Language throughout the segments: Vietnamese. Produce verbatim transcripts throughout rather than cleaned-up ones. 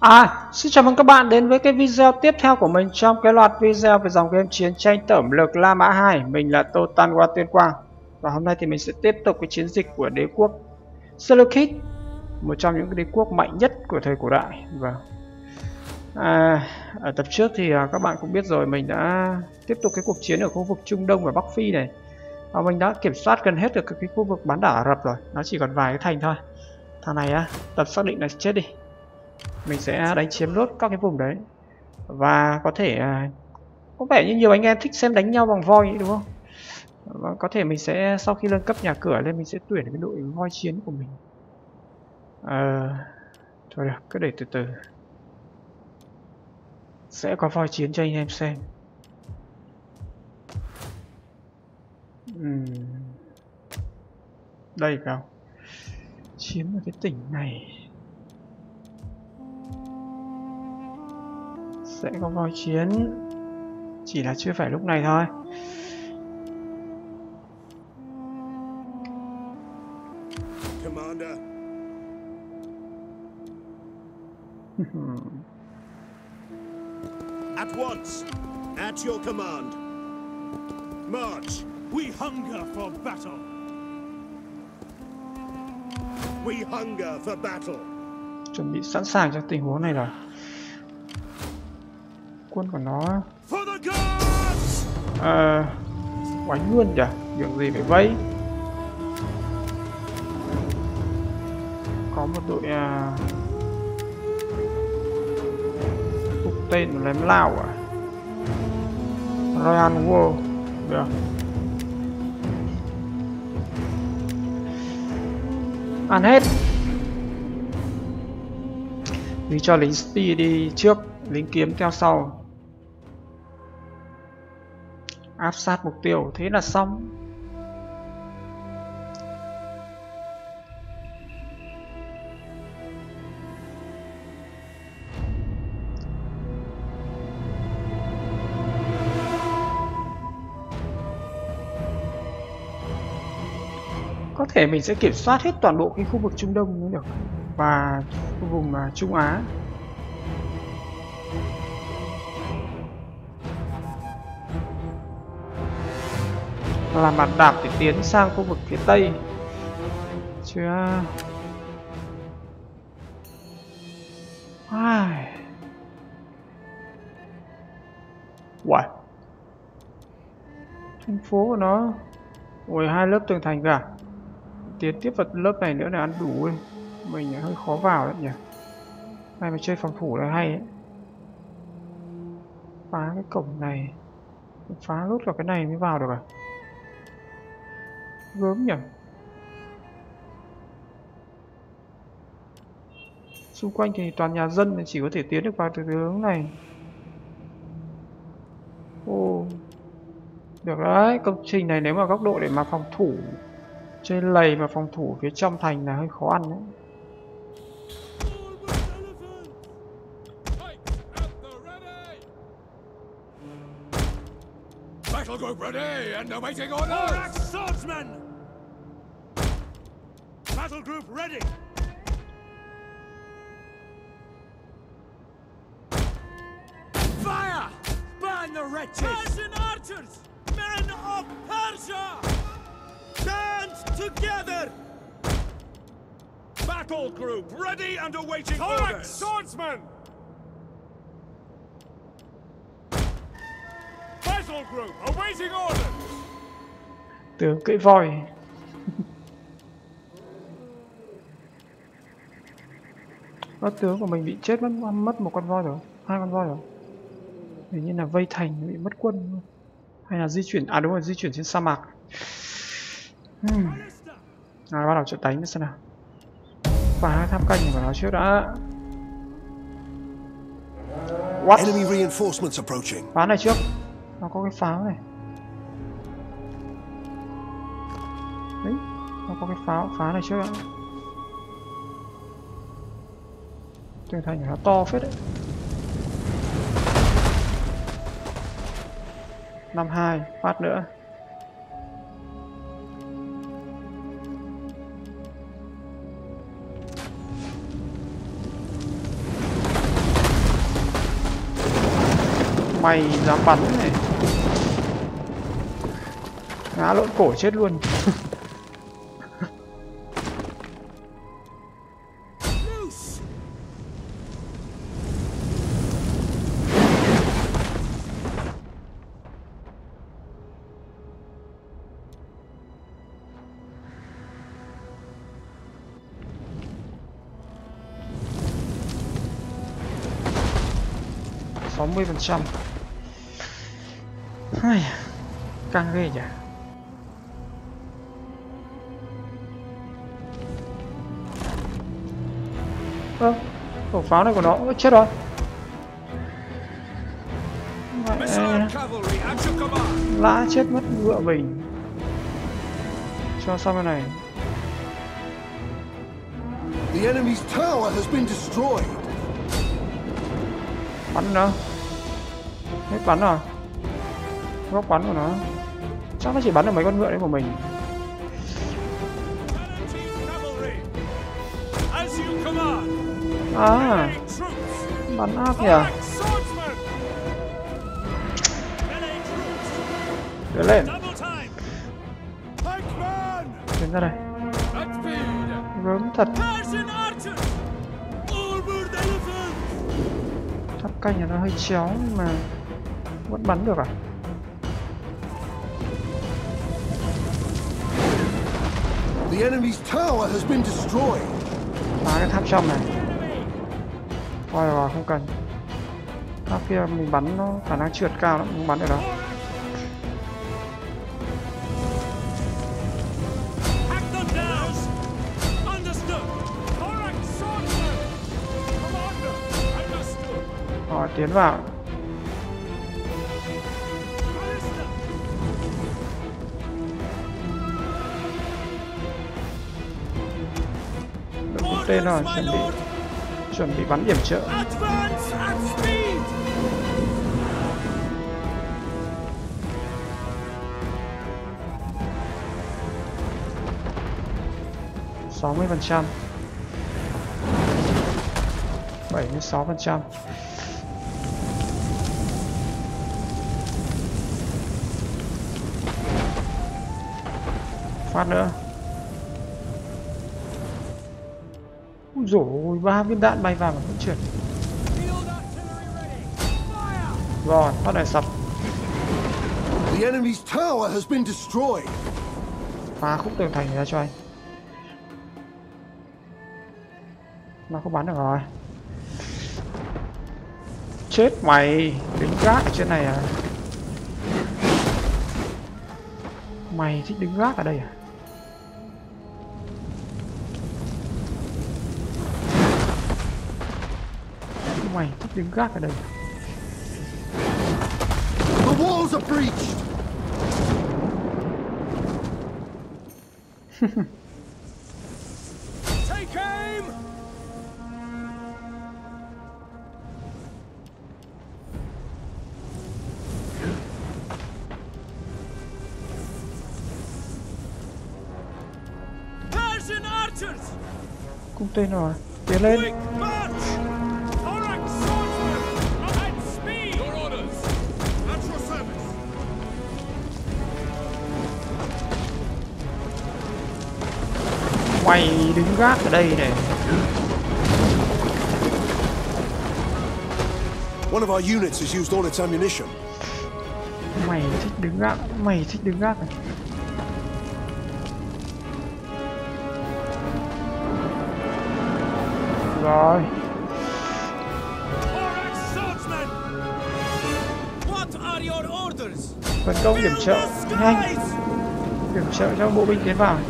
À, xin chào mừng các bạn đến với cái video tiếp theo của mình trong cái loạt video về dòng game chiến tranh tẩm lược La Mã hai. Mình là Totan Qua Tuyên Quang. Và hôm nay thì mình sẽ tiếp tục cái chiến dịch của đế quốc Seleucid, một trong những cái đế quốc mạnh nhất của thời cổ đại. Và à, ở tập trước thì à, các bạn cũng biết rồi, mình đã tiếp tục cái cuộc chiến ở khu vực Trung Đông và Bắc Phi này. Và mình đã kiểm soát gần hết được cái khu vực bán đảo Ả Rập rồi, nó chỉ còn vài cái thành thôi. Thằng này á, tập xác định là chết đi. Mình sẽ đánh chiếm nốt các cái vùng đấy. Và có thể à, có vẻ như nhiều anh em thích xem đánh nhau bằng voi ấy, đúng không? Và có thể mình sẽ sau khi nâng cấp nhà cửa lên mình sẽ tuyển cái đội voi chiến của mình. Ờ, thôi được, cứ để từ từ. Sẽ có voi chiến cho anh em xem. Uhm. Đây nào. Chiếm ở cái tỉnh này. Sẽ có voi chiến. Chỉ là chưa phải lúc này thôi. Commander. At once, at your command. March. We hunger for battle. We hunger for battle. Chuẩn bị sẵn sàng cho tình huống này rồi. Quân của nó For the gods. Ờ Quánh luôn kìa. Việc gì phải vây. Có một đội à... phục tên của lém lao à. Royal War. Được. Ăn hết. Vì cho lính Speed đi trước, lính kiếm theo sau. Áp sát mục tiêu, thế là xong. Có thể mình sẽ kiểm soát hết toàn bộ cái khu vực Trung Đông mới được. Và khu vùng uh, Trung Á. Làm bàn đạp để tiến sang khu vực phía Tây. Chưa. Ai. Uầy. Thành phố của nó. Ôi, hai lớp tường thành cả. Tiến tiếp vào lớp này nữa là ăn đủ ấy. Mình hơi khó vào đấy nhỉ. Này mà chơi phòng thủ là hay ấy. Phá cái cổng này. Phá lốt vào cái này mới vào được à? Gớm nhỉ. Xung quanh thì toàn nhà dân nên chỉ có thể tiến được vào từ hướng này. Ô. Được đấy, công trình này nếu mà góc độ để mà phòng thủ chơi lầy mà phòng thủ phía trong thành là hơi khó ăn đấy. Battle group ready and awaiting orders. Swordsmen. Battle group ready. Fire! Burn the wretches! Persian archers! Men of Persia! Stand together. Battle group ready and awaiting Correct, orders. swordsmen. Battle group awaiting orders. Tướng cưỡi voi. Nó tướng của mình bị chết mất mất một con voi rồi, hai con voi rồi. Hình như là vây thành bị mất quân luôn. Hay là di chuyển, à đúng rồi, di chuyển trên sa mạc. Hmm. Rồi bắt đầu trận đánh xem nào. Phá tháp canh của nó trước đã. What? Enemy reinforcements approaching. Phá này trước. Nó có cái pháo này. Đấy, nó có cái pháo, phá này trước đã. Tường thành của nó to phết đấy. năm hai, phát nữa. Mày dám bắn này. Ngã lộn cổ chết luôn. sáu mươi phần trăm. Căng ghê nhỉ. Ơ, khẩu pháo này của nó. Ơ, chết rồi. Mẹ... lã chết mất ngựa mình. Cho xong cái này. The enemy's tower has been destroyed. Bắn nó. Hết bắn rồi. Góc bắn của nó. Chắc nó chỉ bắn được mấy con ngựa đấy của mình. À, bắn ác nhỉ. Đưa lên. Tiến ra đây. Gớm thật. Tháp canh này nó hơi chéo nhưng mà vẫn bắn được à? The enemy's tower has been destroyed. Phá cái tháp trong này. Coi rồi không cần. Tháp kia mình bắn nó khả năng trượt cao lắm, không bắn được đâu. Rồi tiến vào. Được một tên rồi, chuẩn bị chuẩn bị bắn điểm trợ. sáu mươi phần trăm, bảy mươi sáu phần trăm. Phát nữa. Ui dồi ôi, ba viên đạn bay vào mà vẫn trượt. Rồi, phát này sập. The enemy's tower has been destroyed. Phá khúc tường thành ra cho anh. Nó không bắn được rồi. Chết mày, đứng gác ở trên này à? Mày thích đứng gác ở đây à? Mày thích đứng gác ở đây. The walls are breached. Take aim. Persian archers. Cung tên rồi, tiến lên. Quick march. Thorax swordsman. At speed. Your orders. At your service. Mày đứng gác ở đây này. One of our units has used all its ammunition. Mày thích đứng gác, mày thích đứng gác này. Rồi. Thorax swordsman. What are your orders? Tấn công điểm trợ nhanh. Điểm trợ cho bộ binh tiến vào.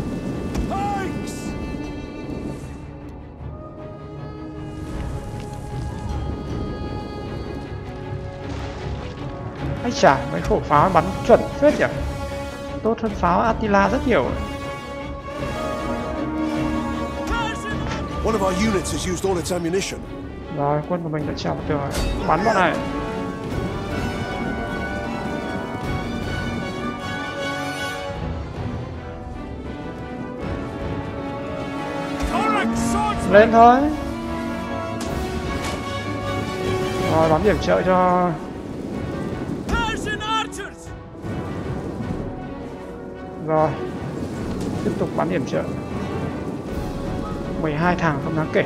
Hay chả, mấy khẩu pháo bắn chuẩn phết nhỉ. Tốt hơn pháo Attila rất nhiều. One of our units has used all its ammunition. Rồi, quân của mình đã trèo tường rồi. Bắn bọn này. Lên thôi. Rồi, bắn điểm trợ cho Rồi, tiếp tục bắn điểm trợ. mười hai thằng không đáng kể.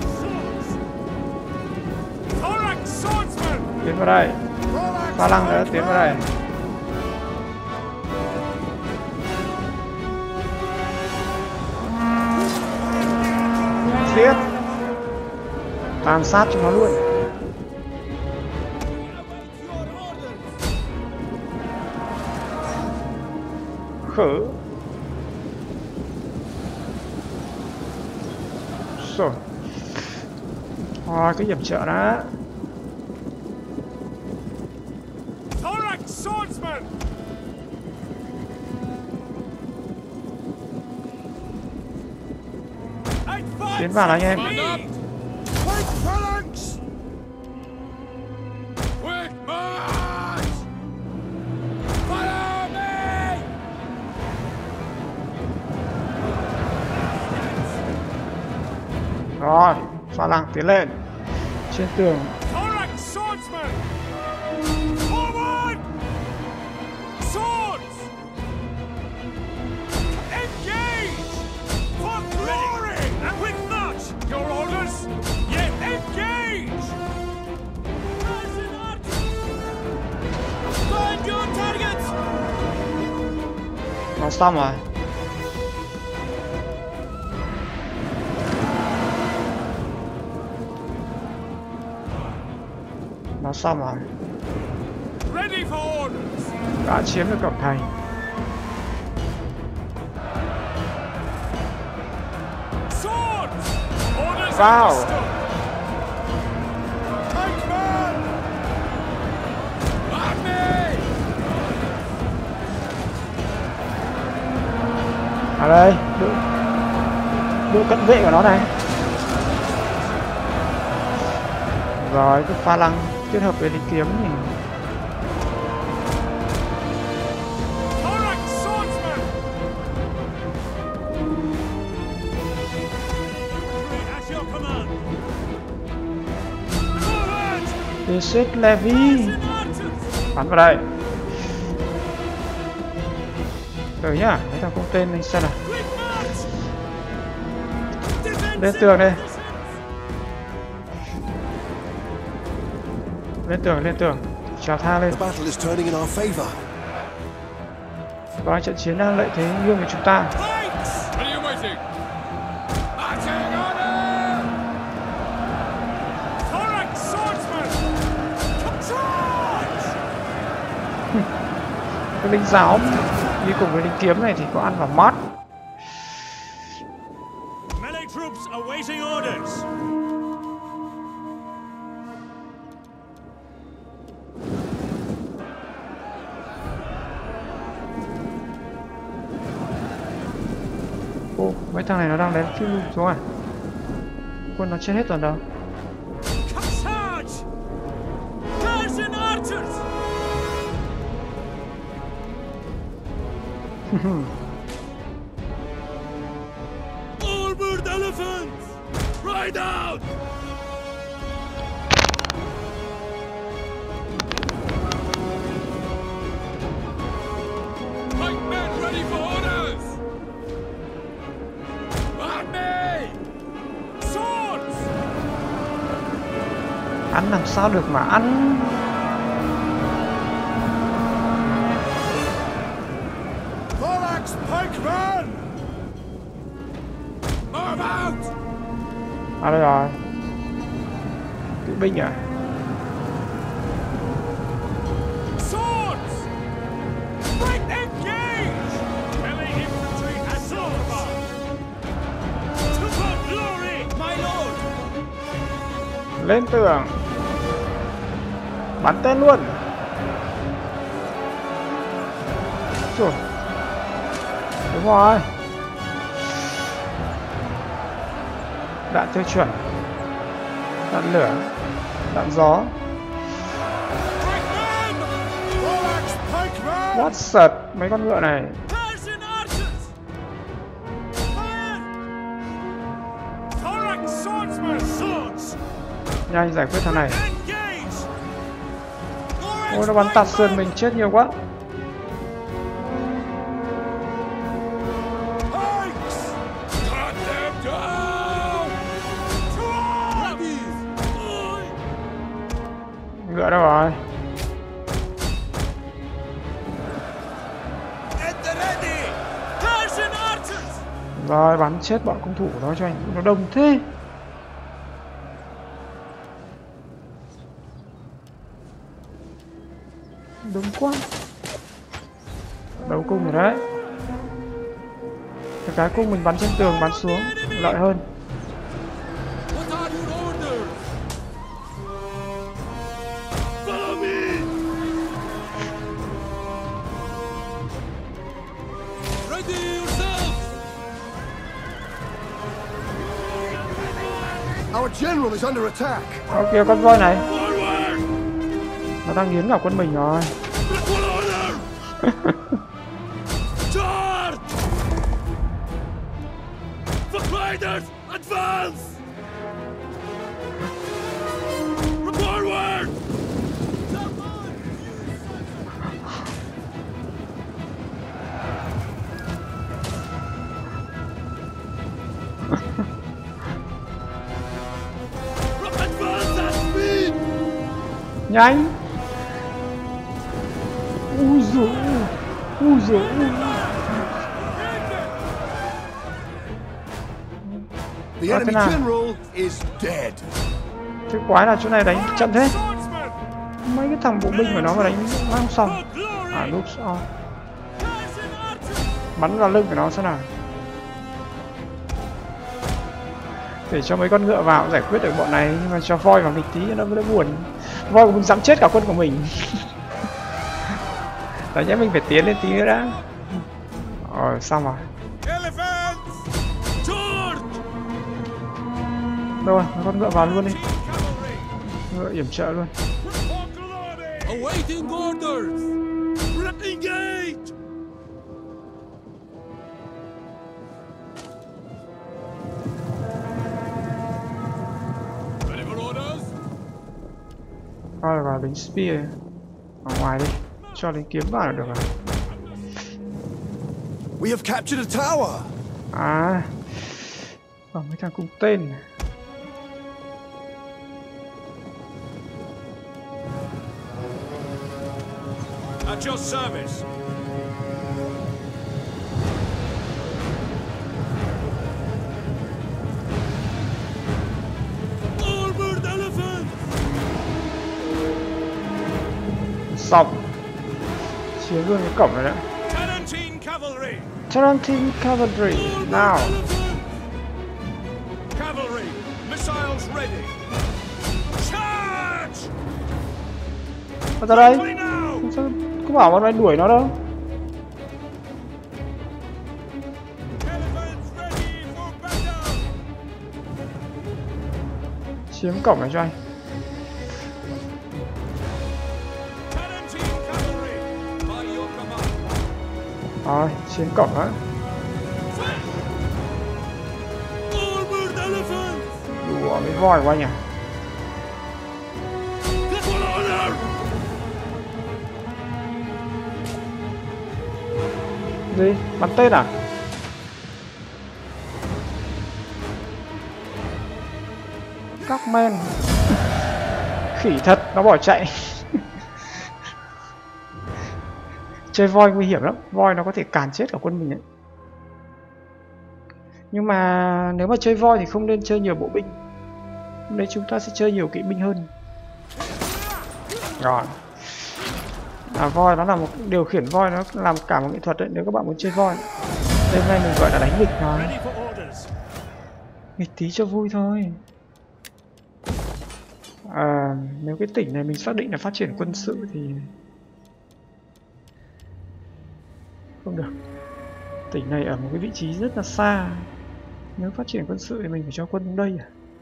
Thorax swordsman. Tiến vào đây. Pha lăng nữa, tiến vào đây. Giết. Tàn sát cho nó luôn. Khử. Rồi. Thôi cái điểm trợ đó. Thorax swordsman. Tiến vào anh em. Quick phalanx. Quick march. Follow me. Rồi, pha lăng tiến lên. Trên tường. Thorax swordsman. Forward. Swords. Engage. For glory. And with much. Your orders. Yet engage. Find your targets. Nó xong rồi. Nó xong rồi. Ready for orders. Đã chiếm được cổng thành. Swords. Orders Wow. understood. Take man. On me. À đây, đội, đội cận vệ của nó này. Rồi, cái pha lăng kết hợp với lính kiếm thì Thorax swordsman. At your command. Forward. Desert Levy. Archers and archers. Bắn vào đây. Rồi nhá, mấy thằng không tên mình xem nào. Quick march. Defensive Lên tường đây. positions. Lên tường, lên tường. Trèo thang lên. The battle is turning in our favor. Và trận chiến đang lợi thế nghiêng về chúng ta. Pikes. What are you waiting? Marching order. Thorax swordsman. Charge. Cái lính giáo đi cùng với lính kiếm này thì có ăn vào mắt. Melee troops awaiting orders. Ô, mấy thằng này nó đang đến phiêu lưu xuống à? Quân nó chết hết rồi đâu. Charge. Guards and archers. Armored elephants. Ride out. Pikemen ready for orders. On me. Swords. Ăn làm sao được mà ăn. Thorax pikeman. Move out. À đây rồi. Kỵ binh à? Swords. Right engage. Melee infantry and silver. To for glory, my lord. Lên tường. Bắn tên luôn. Rồi. Đúng rồi. Đạn tiêu chuẩn. Đạn lửa. Đạn gió. Pikeman. Thorax pikeman. What sật mấy con ngựa này. Guards and archers. Fire. Thorax swordsman. Swords. Nhanh giải quyết thằng này. Engage. Ôi nó bắn tạt sườn mình chết nhiều quá. ngựa đâu rồi? Rồi bắn chết bọn cung thủ đó cho anh, nó đông thế. Đông quá. Đấu cung rồi đấy. Cái cung mình bắn trên tường bắn xuống lợi hơn. Our general is under attack. Ở kìa con voi này. Nó đang nghiến vào quân mình rồi. Charge! The Raiders advance! Forward! Advance at speed! Nhanh. Ui giời ơi. Ui giời ơi. The enemy general is dead. Cái quái là chỗ này đánh chậm thế. Mấy cái thằng bộ binh của nó mà đánh nó không xong. À lúc sau bắn vào lưng của nó xem nào. Để cho mấy con ngựa vào giải quyết được bọn này, nhưng mà cho voi vào nghịch tí nó mới buồn. Voi của mình dám chết cả quân của mình. Đấy nhé, mình phải tiến lên tí nữa đã. Rồi xong rồi. Rồi, con ngựa vào luôn đi. Ngựa yểm trợ luôn. Awaiting orders. Engage. Ready for orders? Rồi vào lính spear ở ngoài đi, cho lính kiếm vào là được rồi. We have captured a tower. À, còn mấy thằng cung tên này. At your service. Armored elephant. Xong. Chiếm luôn cái cổng này đấy. Tarantine cavalry. Tarantine cavalry, now. Cavalry, missiles ready. Charge! Vào ra đây. Quickly now. Sao cứ bảo bọn này đuổi nó đâu. Elephants ready for battle. Chiếm cổng này cho anh. Tarantine cavalry, by your command. Rồi, chiếm cổng đó. Armored elephants. Đùa mấy voi của anh à. For honor. Gì? Bắn tên à? Các men. Khỉ thật, nó bỏ chạy. Chơi voi nguy hiểm lắm, voi nó có thể càn chết cả quân mình ấy. Nhưng mà nếu mà chơi voi thì không nên chơi nhiều bộ binh. Hôm nay chúng ta sẽ chơi nhiều kỵ binh hơn. Rồi. À, voi nó là một điều khiển voi, nó làm cả một nghệ thuật đấy nếu các bạn muốn chơi voi. Đêm nay mình gọi là đánh nghịch thôi. Ready for orders. Nghịch tí cho vui thôi. À, nếu cái tỉnh này mình xác định là phát triển quân sự thì không được. Tỉnh này ở một cái vị trí rất là xa. Nếu phát triển quân sự thì mình phải cho quân đây à?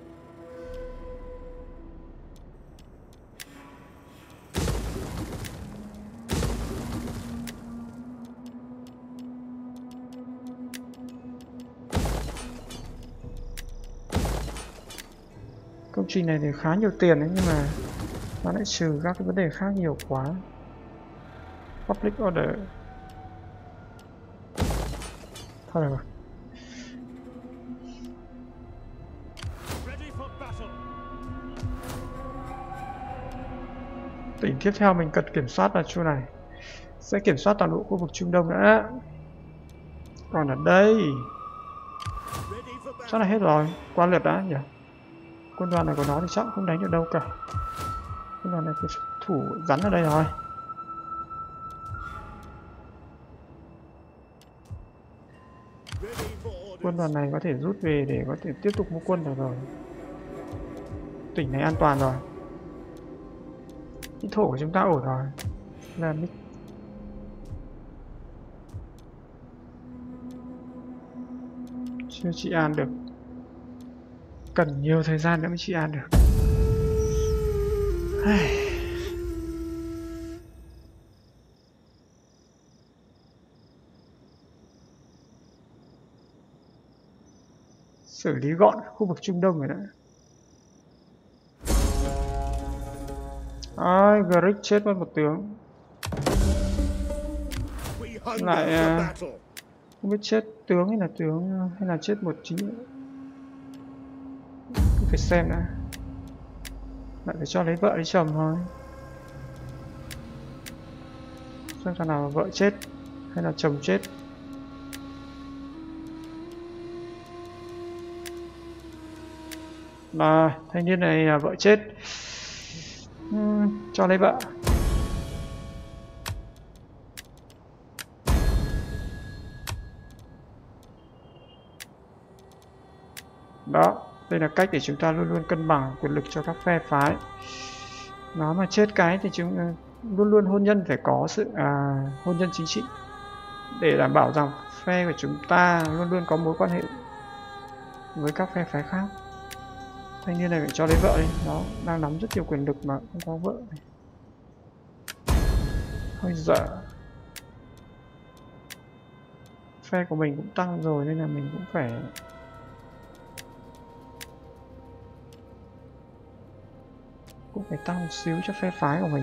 Công trình này thì khá nhiều tiền đấy, nhưng mà nó lại trừ các cái vấn đề khác nhiều quá. Public order. Thôi được rồi. Ready for battle. Tỉnh tiếp theo mình cần kiểm soát là chỗ này. Sẽ kiểm soát toàn bộ khu vực Trung Đông đã. Còn ở đây chắc là hết rồi. Qua lượt đã nhỉ. Quân đoàn này của nó thì chắc không đánh được đâu cả. Quân đoàn này cái thủ rắn ở đây rồi. Quân đoàn này có thể rút về để có thể tiếp tục mua quân được rồi. Tỉnh này an toàn rồi. Cái thổ của chúng ta ổn rồi. Là mít. Chưa trị an được. Cần nhiều thời gian nữa mới trị an được. Xử lý gọn khu vực Trung Đông rồi đã. Ai, Grick chết mất một tướng. Lại uh, không biết chết tướng hay là tướng hay là chết một chính. Cứ phải xem đã. Lại phải cho lấy vợ lấy chồng thôi. Xem thằng nào vợ chết hay là chồng chết. Mà thanh niên này là vợ chết. uhm, Cho lấy vợ. Đó, đây là cách để chúng ta luôn luôn cân bằng quyền lực cho các phe phái. Nó mà chết cái thì chúng luôn luôn hôn nhân phải có sự à, hôn nhân chính trị để đảm bảo rằng phe của chúng ta luôn luôn có mối quan hệ với các phe phái khác. Thanh niên này phải cho lấy vợ đi, nó đang nắm rất nhiều quyền lực mà không có vợ này. Hơi dở. Phe của mình cũng tăng rồi nên là mình cũng phải cũng phải tăng một xíu cho phe phái của mình.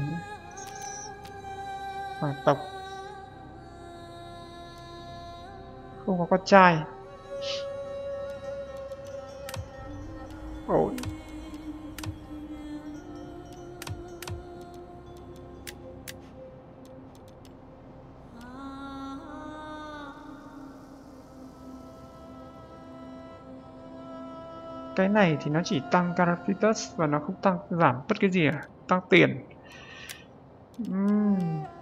Hoàng tộc không có con trai. Ổn. Cái này thì nó chỉ tăng Carafitus và nó không tăng giảm bất cái gì à? Tăng tiền. uhm.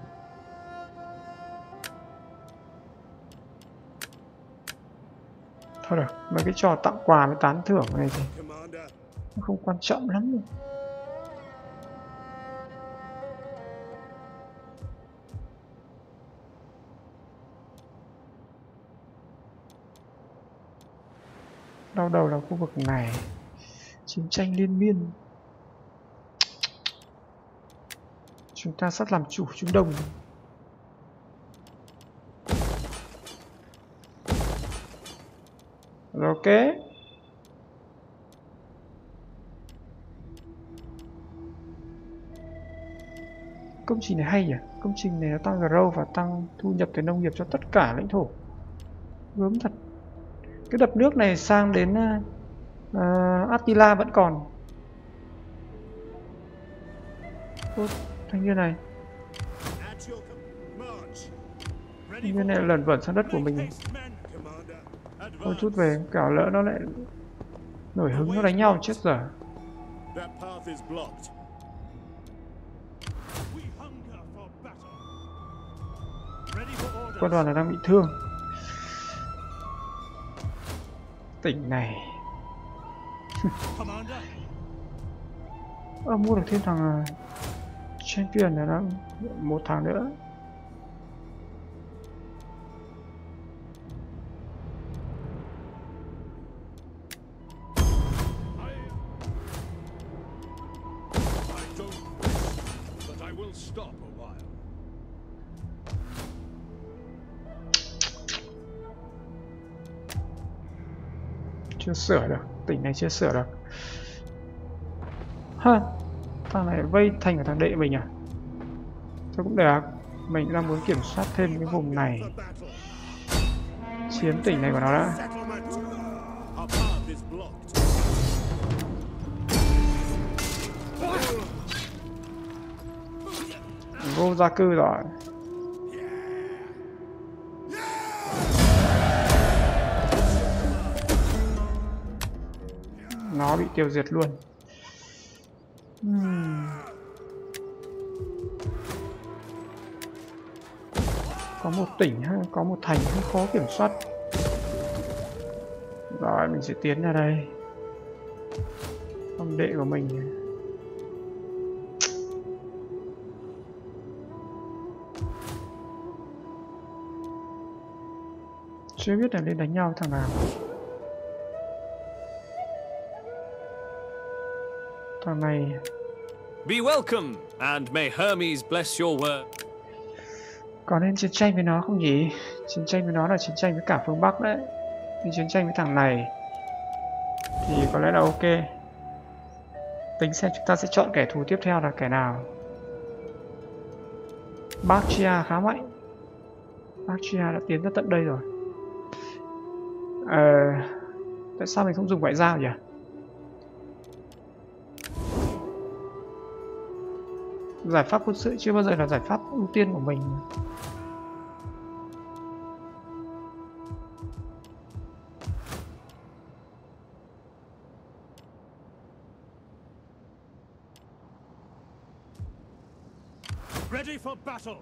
Thôi được, mấy cái trò tặng quà với tán thưởng này thì nó không quan trọng lắm rồi. Đau đầu là khu vực này. Chiến tranh liên miên. Chúng ta sắp làm chủ Trung Đông. Ok. Công trình này hay nhỉ? Công trình này nó tăng grow và tăng thu nhập từ nông nghiệp cho tất cả lãnh thổ. Gớm thật. Cái đập nước này sang đến uh, Attila vẫn còn. Ô, thanh niên này. Thanh niên này lẩn vẩn sang đất của mình. Thôi chút về, cả lỡ nó lại nổi hứng nó đánh nhau chết dở. Quân đoàn này đang bị thương. Tỉnh này. Ơ, mua được thêm thằng champion này đó, một thằng nữa. Chưa sửa được, tỉnh này chưa sửa được. Ha, thằng này vây thành của thằng đệ mình à? Thôi cũng được, mình đang muốn kiểm soát thêm cái vùng này. Chiếm tỉnh này của nó đã. vô gia cư rồi. Nó bị tiêu diệt luôn. Hmm. Có một tỉnh hay có một thành hơi khó kiểm soát. Rồi mình sẽ tiến ra đây. Ông đệ của mình chưa biết là nên đánh nhau thằng nào. Thằng này Be welcome, and may Hermes bless your work. có nên chiến tranh với nó không nhỉ? Chiến tranh với nó là chiến tranh với cả phương Bắc đấy. Nhưng chiến tranh với thằng này thì có lẽ là ok. Tính xem chúng ta sẽ chọn kẻ thù tiếp theo là kẻ nào. Bactria khá mạnh. Bactria đã tiến ra tận đây rồi. Ờ, tại sao mình không dùng ngoại giao nhỉ? Giải pháp quân sự chưa bao giờ là giải pháp ưu tiên của mình. Ready for battle.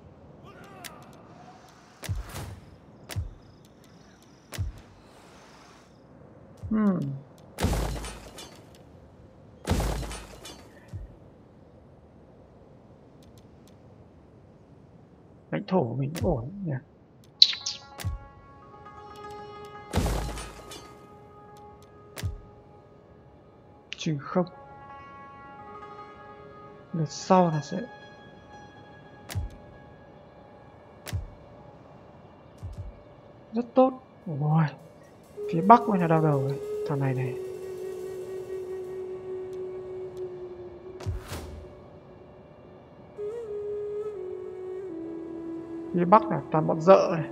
Hmm. Lãnh thổ của mình ổn nhỉ? Trừ không. Lượt sau là sẽ rất tốt. Ôi, phía Bắc mới là đau đầu ấy. Thằng này này. Phía Bắc là toàn bọn dợ này.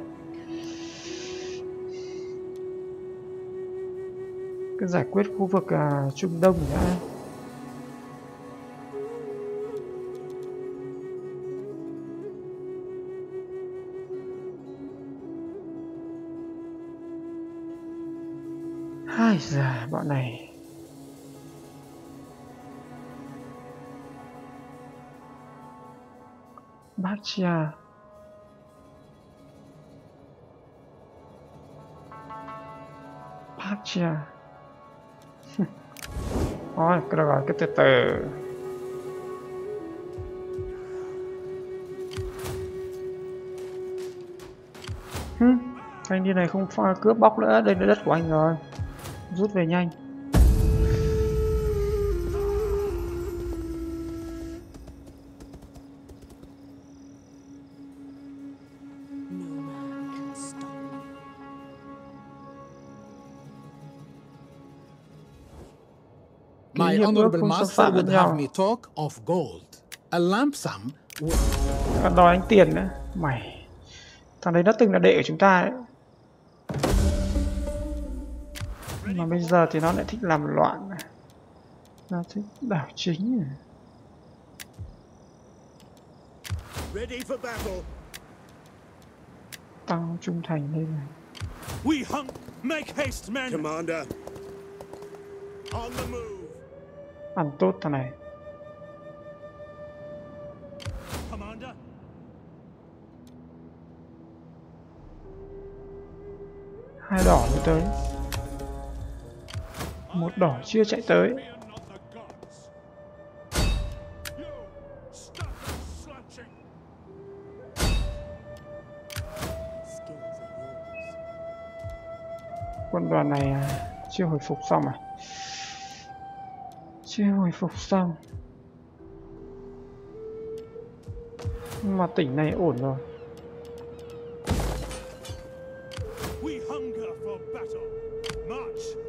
Cứ giải quyết khu vực uh, Trung Đông đã. Ai già, bọn này Bactria Bactria Thôi, cái đó cái từ từ. Hừm, thanh niên này không pha cướp bóc nữa, đây là đất của anh rồi. Rút về nhanh. My honorable master would have me talk of gold. A lump sum. Còn đòi anh tiền nữa. Mày, thằng đấy đã từng là đệ của chúng ta đấy. Mà bây giờ thì nó lại thích làm loạn này. Nó thích đảo chính này. Ready for battle. Tăng trung thành lên này. We hunt, make haste, men. Commander. On the move. Ăn tốt thằng này. Commander. Hai đỏ mới tới. Một đỏ chưa chạy tới. Quân đoàn này chưa hồi phục xong à? Chưa hồi phục xong. Nhưng mà tỉnh này ổn rồi. We hunger for battle. March.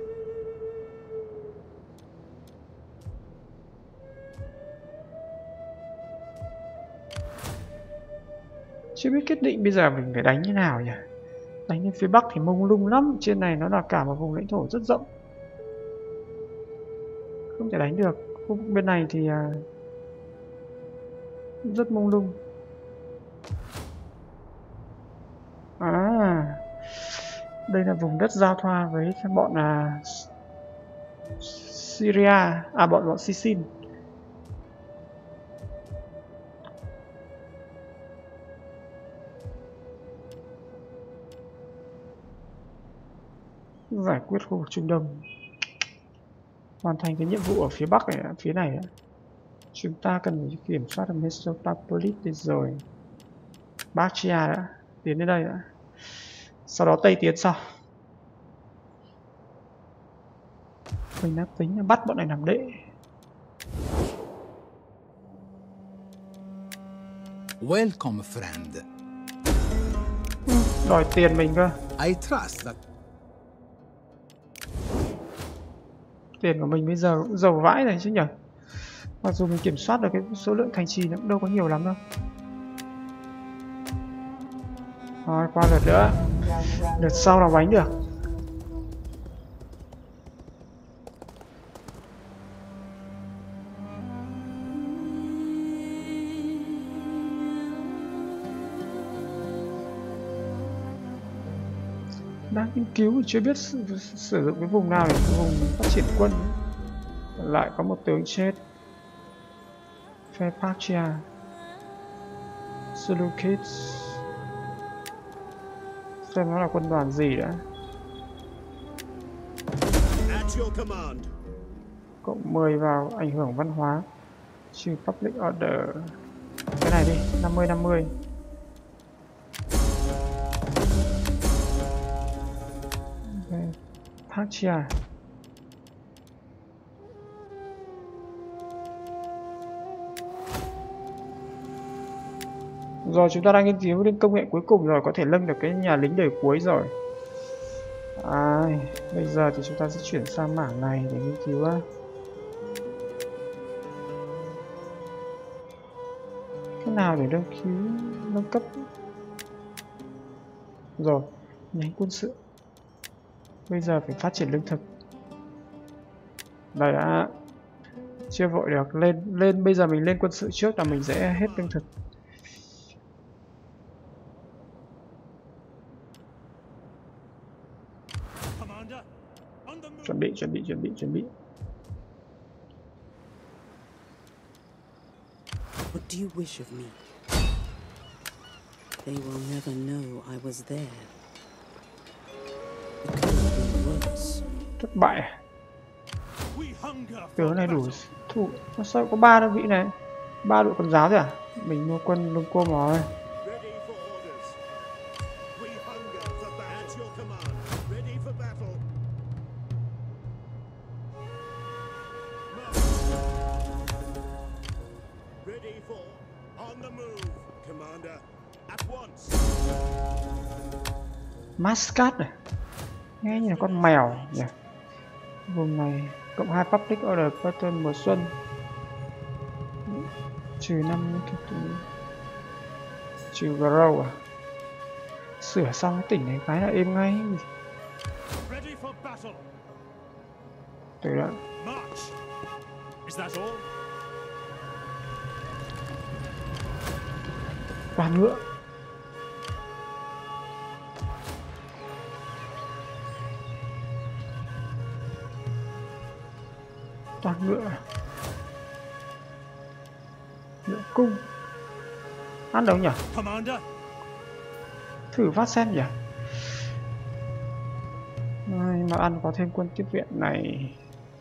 Chưa biết quyết định bây giờ mình phải đánh như nào nhỉ? Đánh lên phía Bắc thì mông lung lắm. Trên này nó là cả một vùng lãnh thổ rất rộng. Không thể đánh được. Khu vực bên này thì uh, rất mông lung. Đây là vùng đất giao thoa với bọn là Syria, à bọn bọn Sicin. Giải quyết khu vực Trung Đông, hoàn thành cái nhiệm vụ ở phía Bắc này, phía này. Chúng ta cần kiểm soát được Mesopolis rồi. Bactria đã tiến đến đây đã. Sau đó Tây tiến sau. Mình đã tính là bắt bọn này làm đệ. Welcome, friend. Đòi tiền mình cơ. I trust that. Tiền của mình bây giờ cũng giàu vãi này chứ nhỉ. Mặc dù mình kiểm soát được cái số lượng thành trì nó cũng đâu có nhiều lắm đâu. Rồi qua lượt nữa. Lượt sau là bánh được. Đang nghiên cứu chưa biết sử, sử dụng cái vùng nào để vùng phát triển quân. Lại có một tướng chết. Phe Bactria, Seleucids. Xem nó là quân đoàn gì đã. Cộng mười vào ảnh hưởng văn hóa. Trừ Public Order. Cái này đi, năm mươi năm mươi. Bactria. Rồi chúng ta đang nghiên cứu đến công nghệ cuối cùng rồi, có thể nâng được cái nhà lính đời cuối rồi. À, bây giờ thì chúng ta sẽ chuyển sang mảng này để nghiên cứu cái nào để đăng ký nâng cấp. Rồi, nhánh quân sự. Bây giờ phải phát triển lương thực. Đây đã. Chưa vội được, lên lên bây giờ mình lên quân sự trước là mình sẽ hết lương thực. Chuẩn bị, chuẩn bị, chuẩn bị, chuẩn bị. What do you wish of me? They will never know I was there. It could have been worse. Thất bại. Tướng này đủ thủ. Nó sao có ba đơn vị này? Ba đội quân giáo rồi à? Mình mua quân lông côm rồi. Mascot này. Nghe như là con mèo nhỉ. Vùng này cộng hai Public Order Pattern mùa xuân. Trừ năm trừ Grow à. Sửa xong cái tỉnh này cái là êm ngay. Từ đó. Toàn ngựa. Toàn ngựa. Ngựa cung. Ăn đâu nhỉ? Thử phát xem nhỉ? Ai, mà ăn có thêm quân tiếp viện này.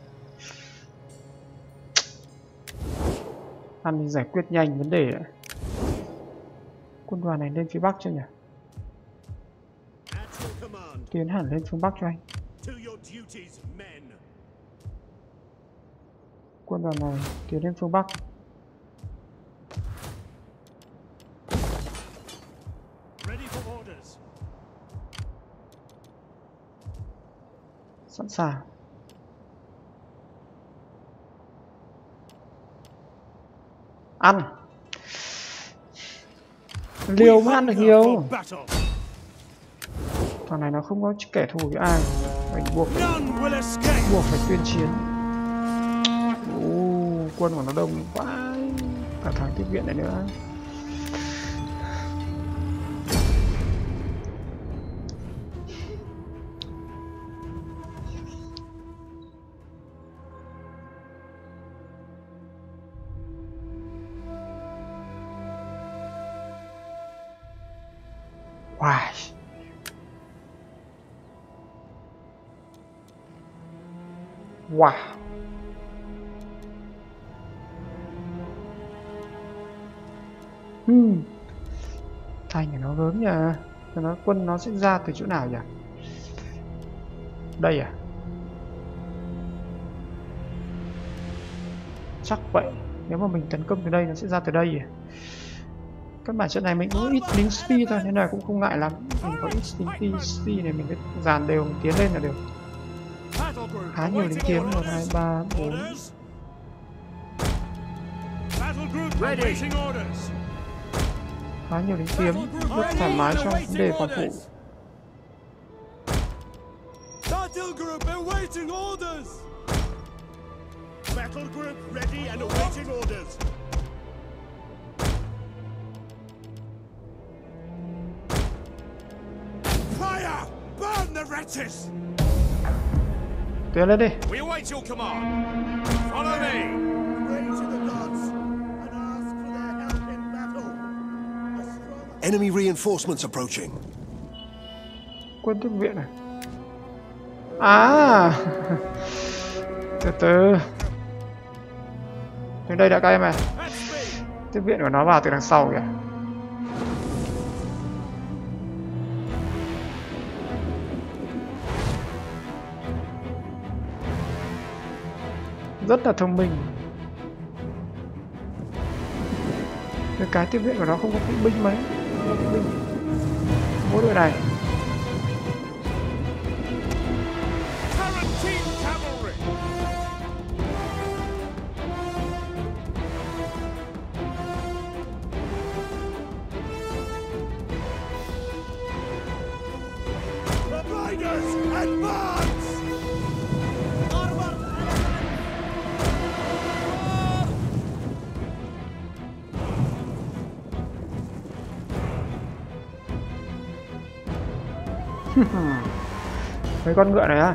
Ăn thì giải quyết nhanh vấn đề. Quân đoàn này lên phía Bắc chưa nhỉ? Tiến hẳn lên phương Bắc cho anh. Quân đoàn này tiến lên phương Bắc. Sẵn sàng. Ăn. Liều mới ăn được nhiều. Thằng này nó không có kẻ thù với ai. Mình buộc buộc phải tuyên chiến. Ồ, quân của nó đông quá. Cả thằng tiếp viện này nữa. Wow. Wow. Hmm. Thành của nó gớm nhỉ. Nó quân nó sẽ ra từ chỗ nào nhỉ? Đây à? Chắc vậy. Nếu mà mình tấn công từ đây nó sẽ ra từ đây à? Các bản trận này mình có ít lính speed thôi nên là cũng không ngại lắm. Mình có ít lính speed này mình cứ dàn đều tiến lên là được. Khá nhiều lính tiến. Một, hai, ba, bốn. Khá nhiều lính kiếm, rất thoải mái trong vấn đề phòng thủ. Battle group awaiting orders. Battle group ready and awaiting orders. Fire! Burn the wretches! Tiến lên đi. We await your command. Follow me. Pray to the gods and ask for their help in battle. A strong Enemy reinforcements approaching. Quân tiếp viện này. À. Từ từ. Đến đây đã các em này. Tiếp viện của nó vào từ đằng sau kìa. Rất là thông minh. Cái cái tiếp viện của nó không có kỵ binh mấy. Binh. Mỗi đội này. Mấy con ngựa này á.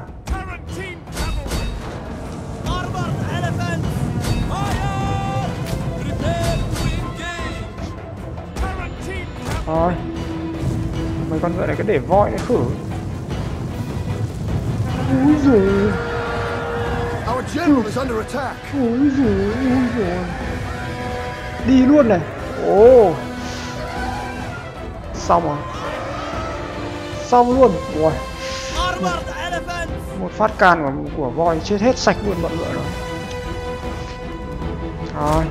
Thôi. Mấy con ngựa này cứ để voi để khử. Úi giời. Our general is under attack. Úi giời, úi giời. Đi luôn này. Ồ. Oh. Xong rồi. Xong luôn. Ui. Một phát can của, của voi chết hết sạch luôn bọn ngựa rồi. Rồi.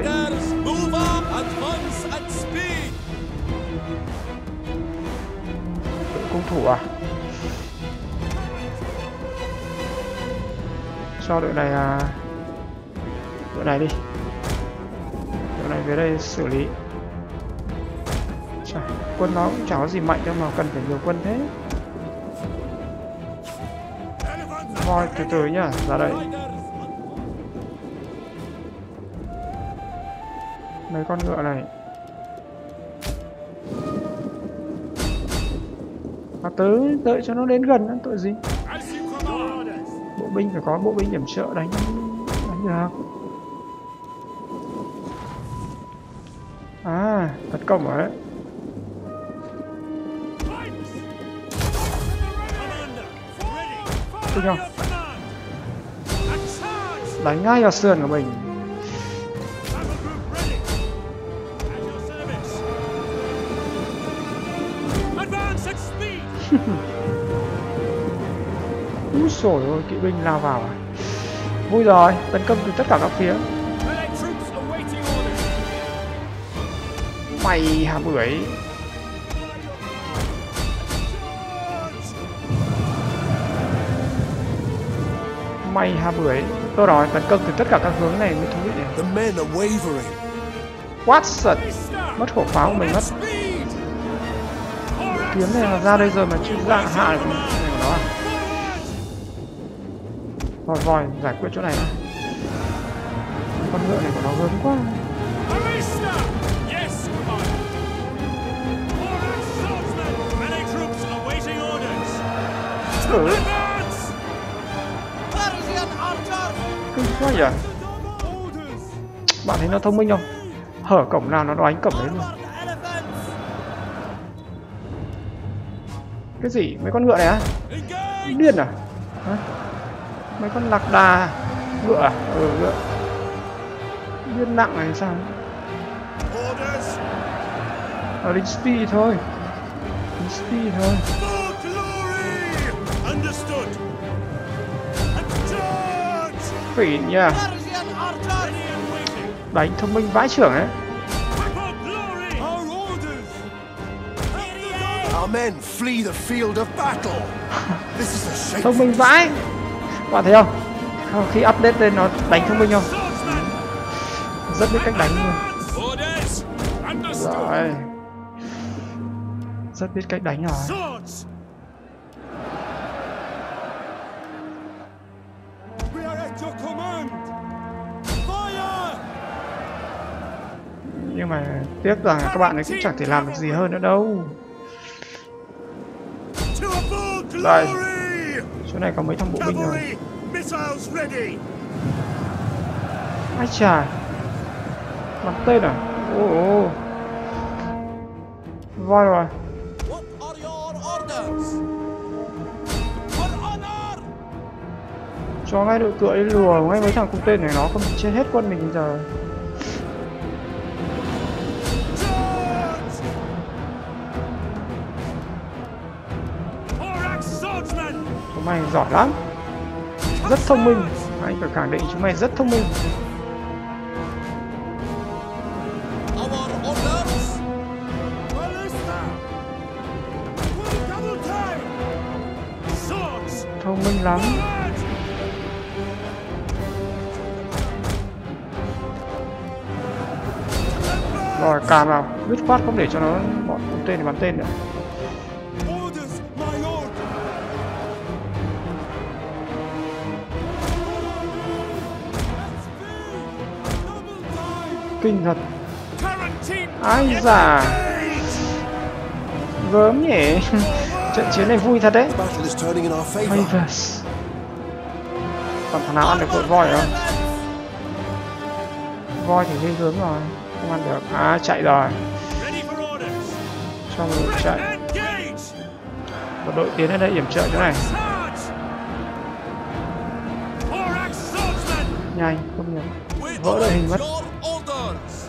Cung thủ à? Cho đội này à... đội này đi. Đội này về đây xử lý. Chà, quân nó cũng chẳng có gì mạnh đâu mà cần phải nhiều quân thế. Voi từ từ nhá, ra đây. Mấy con ngựa này. À, tới đợi cho nó đến gần nữa, tội gì. Bộ binh phải có bộ binh điểm trợ đánh đánh được. À, tấn công rồi đấy. Thích không? Đánh ngay vào sườn của mình. Úi xồi ôi, kỵ binh lao vào à? Vui rồi, tấn công từ tất cả các phía. Mày hả bưởi. Mày hả bưởi. Tôi nói tấn công từ tất cả các hướng này mới thú vị này. The men are wavering. What giật. Mất khẩu pháo của mình mất. Kiếm này là ra đây rồi mà chưa ra hạ được này của nó à? Voi voi giải quyết chỗ này đã. Con ngựa này của nó gớm quá. Ừ. Kinh quá nhỉ. Bạn thấy nó thông minh không? Hở cổng nào nó đánh cổng đấy luôn. Cái gì? Mấy con ngựa này á? Điên à? Hả? Mấy con lạc đà ngựa à? Ừ, ngựa. Điên nặng này sao? Orders. Ở lính speed thôi. Lính speed thôi. For glory. Understood. And charge. Phỉ nha. Persian archer. Ready and waiting. Đánh thông minh vãi trưởng ấy. For glory. Our orders. Our men flee the field of battle. This is a shame. Thông minh vãi. Các bạn thấy không? Khi update lên nó đánh thông minh không? Swordsman. Rất biết cách đánh luôn. Orders. Understood. Rồi. Rất biết cách đánh rồi. Swords. We are at your command. Fire. Nhưng mà tiếc rằng các bạn ấy cũng chẳng thể làm được gì hơn nữa đâu. To a full Đây. glory. Chỗ này có mấy thằng bộ binh rồi. Cavalry. Missiles ready. Ai chà. Bắn tên à? Ồ ồ. Voi rồi. What are your orders? For honor. Cho ngay đội cựa đi lùa ngay mấy thằng cung tên này, nó không chết hết quân mình bây giờ. Charge. Horax swordsman. Chúng mày giỏi lắm. Rất thông minh. Anh phải khẳng định chúng mày rất thông minh. Our orders. Ballista. Full double time. Swords. Thông minh lắm. Forward. Rồi càn vào. Dứt khoát không để cho nó bọn cung tên để bắn tên nữa. Orders, my lord. Kinh thật. Tarantine. Ai da. Gớm nhỉ. Trận chiến này vui thật đấy. The battle is turning in our favor. Favors. Còn thằng nào ăn được đội voi không? Voi thì ghê gớm rồi. Không ăn được. À chạy rồi. Ready for orders. Xong rồi chạy. Engage. Một đội tiến đến đây yểm trợ chỗ này. Charge. Horax swordsman. Nhanh, không nhớ. We Vỡ đội hình mất. your orders.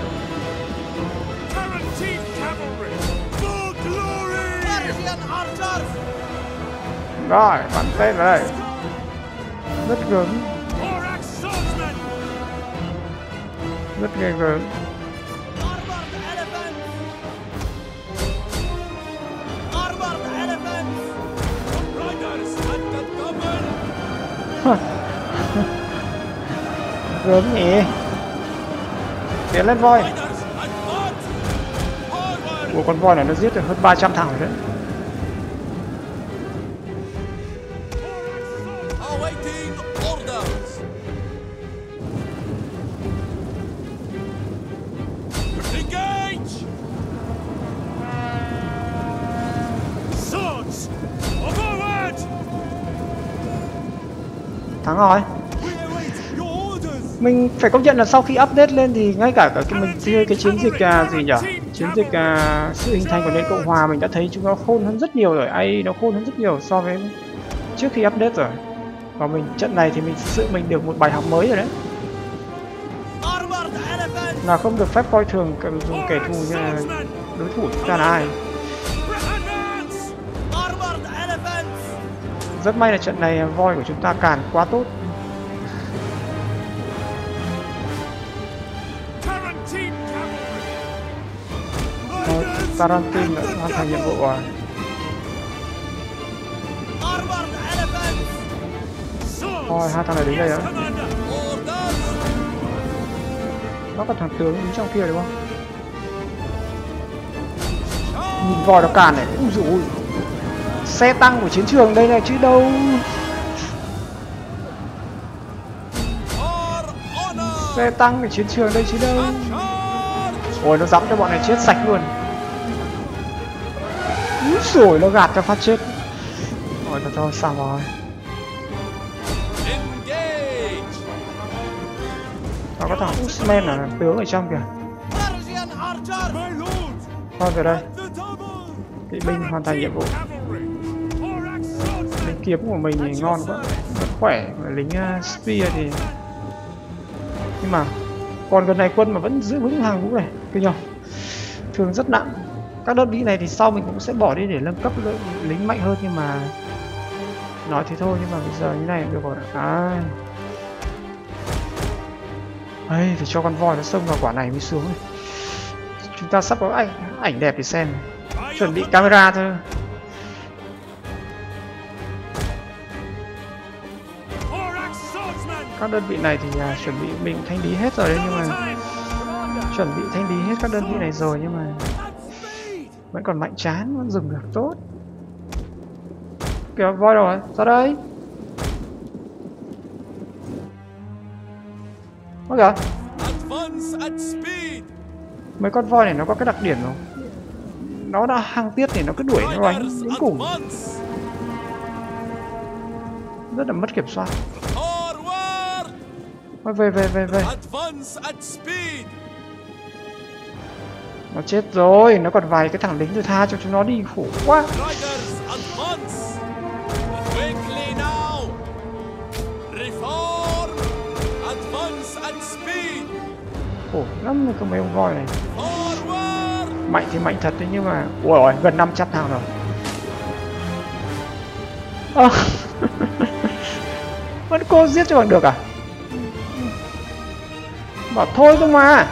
Tarantine cavalry. For glory. Persian archers. Rồi, bắn tên vào đây. Rất gớm, Horax swordsman. rất ghê gớm. Armored elephants. Armored elephants. Riders at the double. Gớm nhỉ. Tiến lên voi. Riders at once. Forward. Ủa con voi này nó giết được hơn ba trăm thằng rồi đấy. Awaiting orders. Engage. Swords. Forward. Thắng rồi. We await your orders. Mình phải công nhận là sau khi update lên thì ngay cả cái mình chơi cái chiến dịch à, gì nhỉ? Chiến dịch à, sự hình thành của nền Cộng Hòa mình đã thấy chúng nó khôn hơn rất nhiều rồi. A I nó khôn hơn rất nhiều so với trước khi update rồi. Và mình trận này thì mình thực sự mình được một bài học mới rồi đấy. Armored elephants. Là không được phép coi thường dùng kẻ thù như là đối thủ chúng ta là ai. Advance. Armored elephants. Rất may là trận này voi của chúng ta càn quá tốt. Tarantine cavalry. Thôi, Tarantine đã hoàn thành nhiệm vụ rồi. Armored elephants. Thôi, hai thằng này đứng đây đó. Commander. Orders. Nó có thằng tướng đứng trong kia đúng không? Nhìn voi nó càn này. Úi dồi ôi. Xe tăng của chiến trường đây này chứ đâu. For honor. Xe tăng của chiến trường đây chứ đâu. Charge. Ôi nó dám cho bọn này chết sạch luôn. Úi dồi nó gạt cho phát chết. Ôi thôi thôi sao rồi. Engage. Nó có thằng Usman là tướng ở trong kìa. Persian archer. My lord. Thôi về đây. The double. Kỵ binh hoàn thành nhiệm vụ. Cavalry. kiếm của mình thì ngon quá, rất khỏe. Mà lính uh, spear thì nhưng mà còn gần này quân mà vẫn giữ vững hàng ngũ này, kinh nhở, thường rất nặng. Các đơn vị này thì sau mình cũng sẽ bỏ đi để nâng cấp lính mạnh hơn, nhưng mà nói thế thôi. Nhưng mà bây giờ như này được rồi. À, ấy phải cho con voi nó xông vào quả này mới xuống. Chúng ta sắp có ảnh ảnh đẹp để xem. Chuẩn bị camera thôi. Các đơn vị này thì à, chuẩn bị mình thanh lý hết rồi đấy, nhưng mà chuẩn bị thanh lý hết các đơn vị này rồi, nhưng mà vẫn còn mạnh chán, vẫn dừng được tốt. Kìa voi rồi, ra đây. Ôi kìa, mấy con voi này nó có cái đặc điểm không? Nó đã hăng tiết thì nó cứ đuổi nó đánh đến cùng, rất là mất kiểm soát. Ôi, về về về về. Nó chết rồi, nó còn vài cái thằng lính, tôi tha cho chúng nó đi, khổ quá. Khổ lắm rồi, có mấy ông voi này. Mạnh thì mạnh thật đấy, nhưng mà ui ôi, gần năm trăm thằng rồi. À. Vẫn cô giết cho bằng được à? Bảo thôi cơ mà.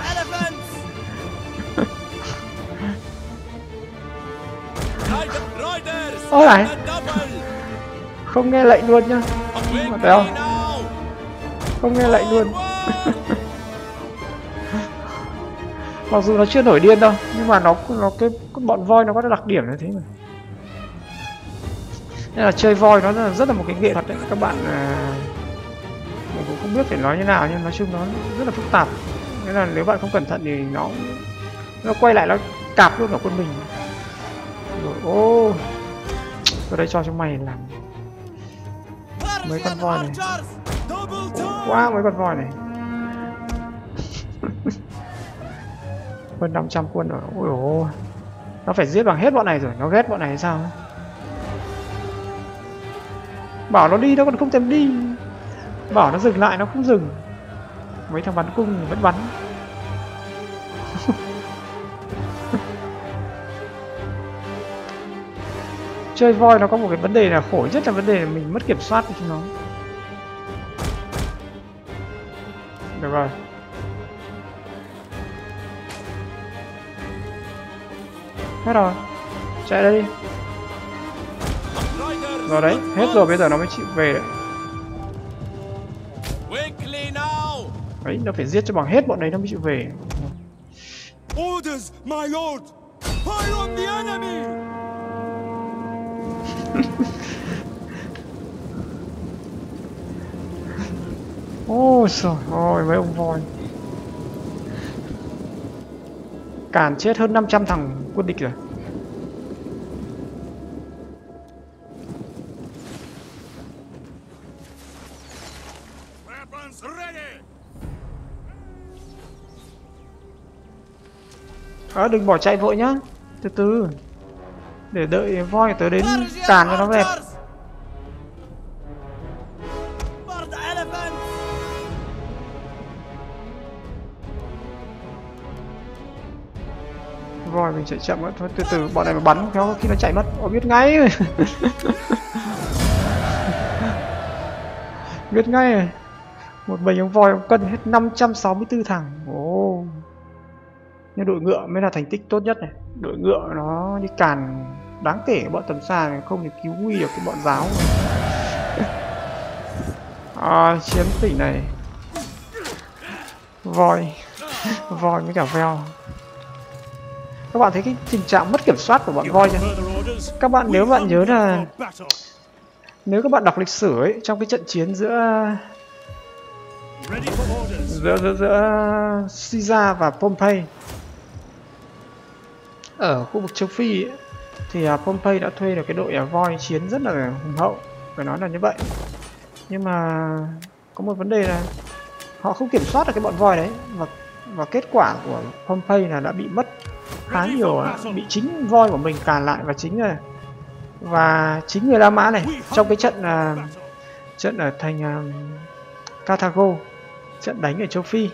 Ôi này, không nghe lệnh luôn nhá. Mà thấy không? Không nghe lệnh luôn. Mặc dù nó chưa nổi điên đâu, nhưng mà nó nó cái, cái bọn voi nó có đặc điểm như thế mà. Nên là chơi voi nó là rất là một cái nghệ thuật đấy các bạn. À, mình cũng không biết phải nói như nào, nhưng nói chung nó rất là phức tạp. Nên là nếu bạn không cẩn thận thì nó nó quay lại nó cạp luôn vào quân mình. Rồi ô, tôi đây cho chúng mày làm mấy con voi này. Quá mấy con voi này. Hơn năm trăm quân rồi. Ôi ôi, nó phải giết bằng hết bọn này rồi, nó ghét bọn này hay sao? Bảo nó đi nó còn không thèm đi, bảo nó dừng lại nó không dừng. Mấy thằng bắn cung thì vẫn bắn. Chơi voi nó có một cái vấn đề là khổ nhất là vấn đề là mình mất kiểm soát với chúng nó. Được rồi. Hết rồi, chạy đây đi. Rồi đấy, hết rồi, bây giờ nó mới chịu về đấy. Đấy, nó phải giết cho bằng hết bọn đấy nó mới chịu về. Orders, my lord. Fire on the enemy. Ôi trời ơi, mấy ông voi càn chết hơn năm trăm thằng quân địch rồi. À, đừng bỏ chạy vội nhá, từ từ để đợi voi tới đến càn cho nó đẹp. Voi mình chạy chậm quá, thôi từ từ, bọn này mà bắn khéo khi nó chạy mất, ó biết ngay. Biết ngay. Một bầy ông voi ông cân hết năm trăm sáu mươi tư thằng. Ồ. Oh. Nhưng đội ngựa mới là thành tích tốt nhất này. Đội ngựa nó đi càn đáng kể bọn tầm xa này, không thể cứu nguy được cái bọn giáo. À, chiếm tỉnh này. Voi. Voi với cả veo. Các bạn thấy cái tình trạng mất kiểm soát của bọn voi chưa? Các bạn nếu bạn nhớ là nếu các bạn đọc lịch sử ấy, trong cái trận chiến giữa giữa giữa, giữa Caesar và Pompey ở khu vực châu Phi ấy, thì Pompey đã thuê được cái đội voi chiến rất là hùng hậu, phải nói là như vậy. Nhưng mà có một vấn đề là họ không kiểm soát được cái bọn voi đấy, và và kết quả của Pompey là đã bị mất khá nhiều, bị chính voi của mình càn lại, và chính là Và chính người La Mã này trong cái trận uh, trận ở thành uh, Carthago, trận đánh ở châu Phi,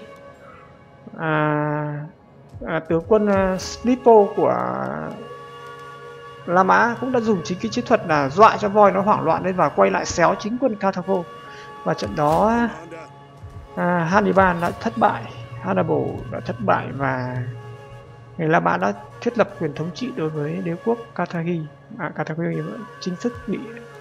à, à, tướng quân uh, Slippo của La Mã cũng đã dùng chính cái chiến thuật là dọa cho voi nó hoảng loạn lên và quay lại xéo chính quân Carthago. Và trận đó à, Hannibal đã thất bại, Hannibal đã thất bại và người La Mã đã thiết lập quyền thống trị đối với đế quốc Carthage. À, Carthage chính thức bị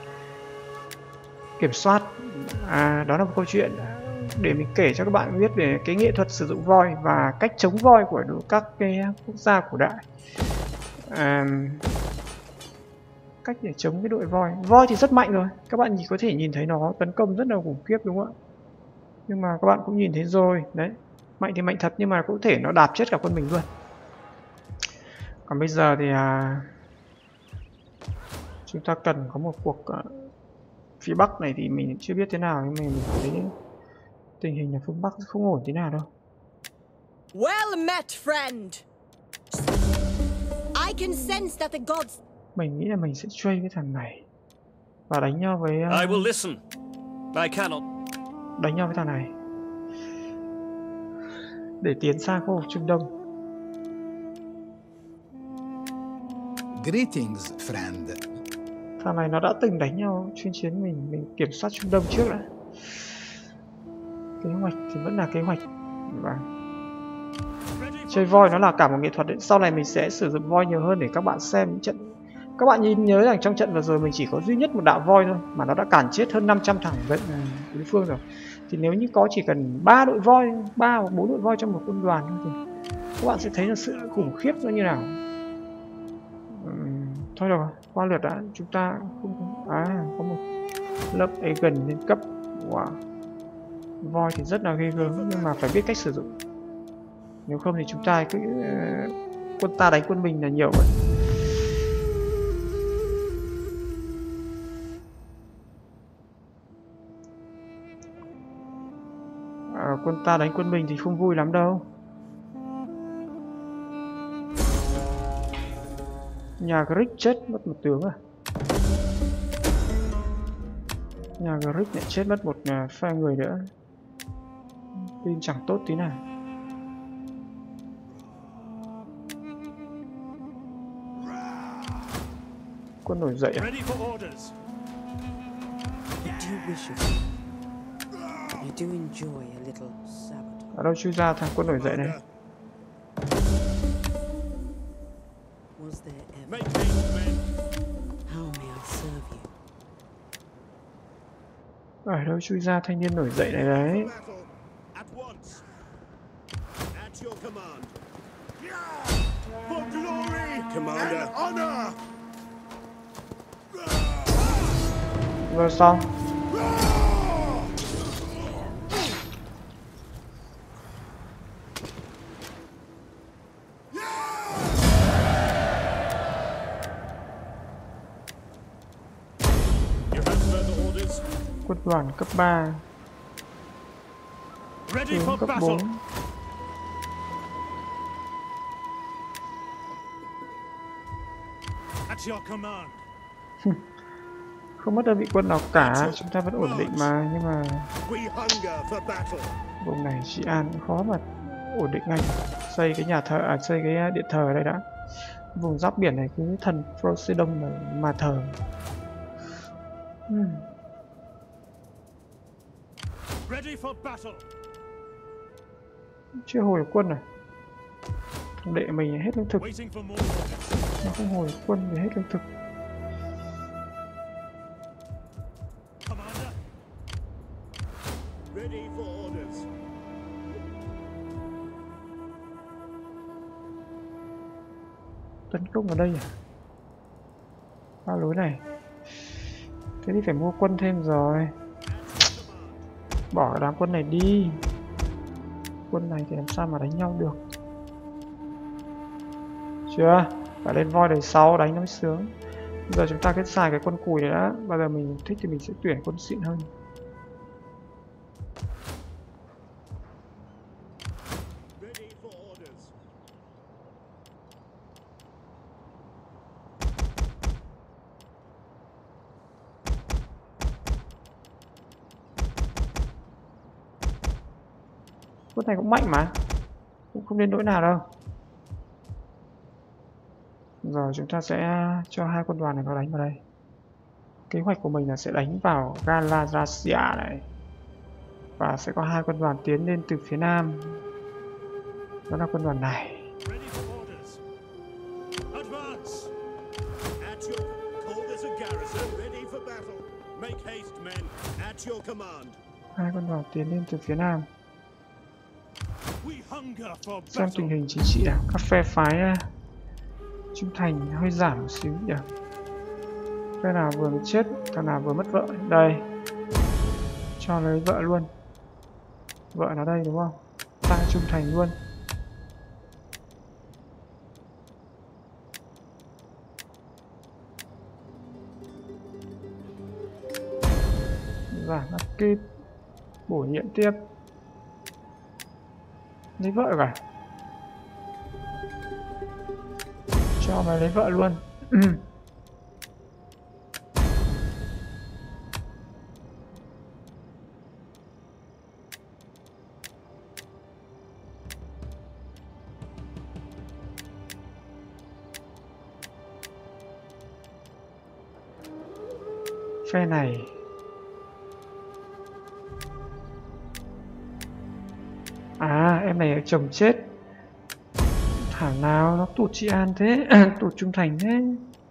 kiểm soát. À, đó là một câu chuyện để mình kể cho các bạn biết về cái nghệ thuật sử dụng voi và cách chống voi của các cái quốc gia cổ đại. À, cách để chống cái đội voi. Voi thì rất mạnh rồi, các bạn chỉ có thể nhìn thấy nó tấn công rất là khủng khiếp đúng không ạ? Nhưng mà các bạn cũng nhìn thấy rồi, đấy, mạnh thì mạnh thật nhưng mà cũng thể nó đạp chết cả quân mình luôn. Còn bây giờ thì à, chúng ta cần có một cuộc uh, phía Bắc này thì mình chưa biết thế nào, nhưng mà mình thấy tình hình ở phương Bắc không ổn tí nào đâu. Well met, friend. I can sense that the gods. Mình nghĩ là mình sẽ truy với thằng này và đánh nhau với uh, I will listen. I cannot. Đánh nhau với thằng này để tiến sang khu vực Trung Đông. Greetings, friend. Thằng này nó đã từng đánh nhau chuyên chiến mình, mình kiểm soát Trung Đông trước đã. Kế hoạch thì vẫn là kế hoạch. Và chơi voi nó là cả một nghệ thuật đấy. Sau này mình sẽ sử dụng voi nhiều hơn để các bạn xem những trận. Các bạn nhìn nhớ rằng trong trận vừa rồi mình chỉ có duy nhất một đạo voi thôi mà nó đã cản chết hơn năm trăm thằng đối phương rồi. Thì nếu như có chỉ cần ba đội voi, ba hoặc bốn đội voi trong một quân đoàn thôi thì các bạn sẽ thấy là sự khủng khiếp nó như nào. Uhm, thôi rồi, qua lượt đã. Chúng ta không có... À, có một lớp Aegon lên cấp. Wow. Voi thì rất là ghê gớm nhưng mà phải biết cách sử dụng. Nếu không thì chúng ta cứ uh, quân ta đánh quân mình là nhiều vậy. À, quân ta đánh quân mình thì không vui lắm đâu. Nhà Grick chết mất một tướng à? Nhà Grick lại chết mất một uh, phe người nữa. Tin chẳng tốt tí nào. Quân nổi dậy à? Ở đâu chui ra thằng quân nổi dậy này? Ở đâu chui ra thanh niên nổi dậy này đấy? Rồi xong. Quân đoàn cấp ba, tướng cấp bốn. Không mất đơn vị quân nào cả, chúng ta vẫn ổn định mà, nhưng mà vùng này trị an cũng khó mà ổn định ngay. Xây cái nhà thờ, à, xây cái điện thờ ở đây đã. Vùng giáp biển này cứ thần Poseidon mà, mà thờ. Hmm. Chưa hồi quân à? Thằng đệ mình hết lương thực. Nó không hồi quân thì hết lương thực. Tấn công ở đây à? Ba lối này. Thế thì phải mua quân thêm rồi. Bỏ đám quân này đi. Quân này thì làm sao mà đánh nhau được. Chưa? Phải lên voi đời sau đánh nó mới sướng. Bây giờ chúng ta kết xài cái quân cùi này đã. Bao giờ mình thích thì mình sẽ tuyển quân xịn hơn. Quân này cũng mạnh mà, cũng không đến nỗi nào đâu. Rồi chúng ta sẽ cho hai quân đoàn này vào đánh vào đây. Kế hoạch của mình là sẽ đánh vào Galatasia này. Và sẽ có hai quân đoàn tiến lên từ phía nam. Đó là quân đoàn này. Hai quân đoàn tiến lên từ phía nam. Xem tình hình chính trị nào. Các phe phái trung thành hơi giảm một xíu nhỉ. Phe nào vừa mới chết, thằng nào vừa mất vợ. Đây, cho lấy vợ luôn. Vợ nó đây đúng không? Tăng trung thành luôn. Giảm áp kịp. Bổ nhiệm tiếp. Lấy vợ cả. Cho mày lấy vợ luôn. Phe này à, em này chồng chết. Thảo nào nó tụt chị An thế. Tụt trung thành thế.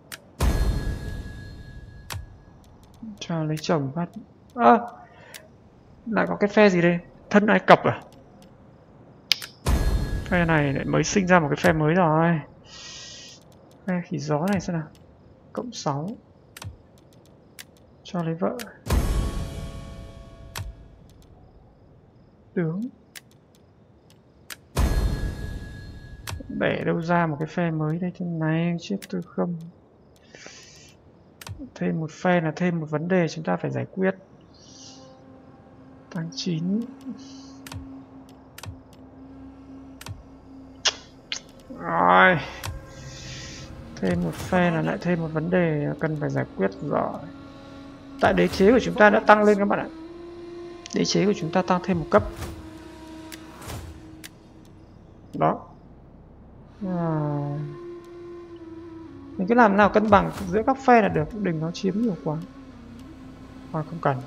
Cho lấy chồng phát. Ơ à, lại có cái phe gì đây? Thân Ai Cập à? Phe này lại mới sinh ra một cái phe mới rồi. Phe khỉ gió này xem nào. Cộng sáu. Cho lấy vợ. Tướng. Để đâu ra một cái phe mới đây thế này, chết tôi không. Thêm một phe là thêm một vấn đề chúng ta phải giải quyết. Tháng chín. Rồi. Thêm một phe là lại thêm một vấn đề cần phải giải quyết rồi. Tại đế chế của chúng ta đã tăng lên các bạn ạ. Đế chế của chúng ta tăng thêm một cấp. Đó. À, mình cứ làm nào cân bằng giữa các phe là được, đừng nó chiếm nhiều quá. Hoặc không cần.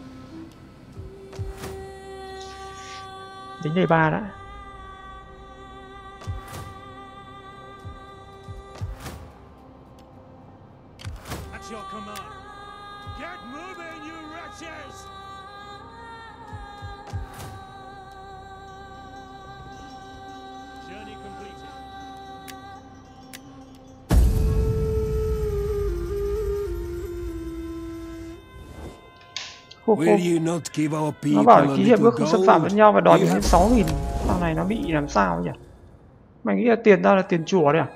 Tính đề ba đã. Khô khô. Nó bảo là ký hiệp ước không xâm phạm lẫn nhau và đòi đến sáu nghìn. Thằng này nó bị làm sao nhỉ? Mày nghĩ là tiền tao là tiền chùa đấy à?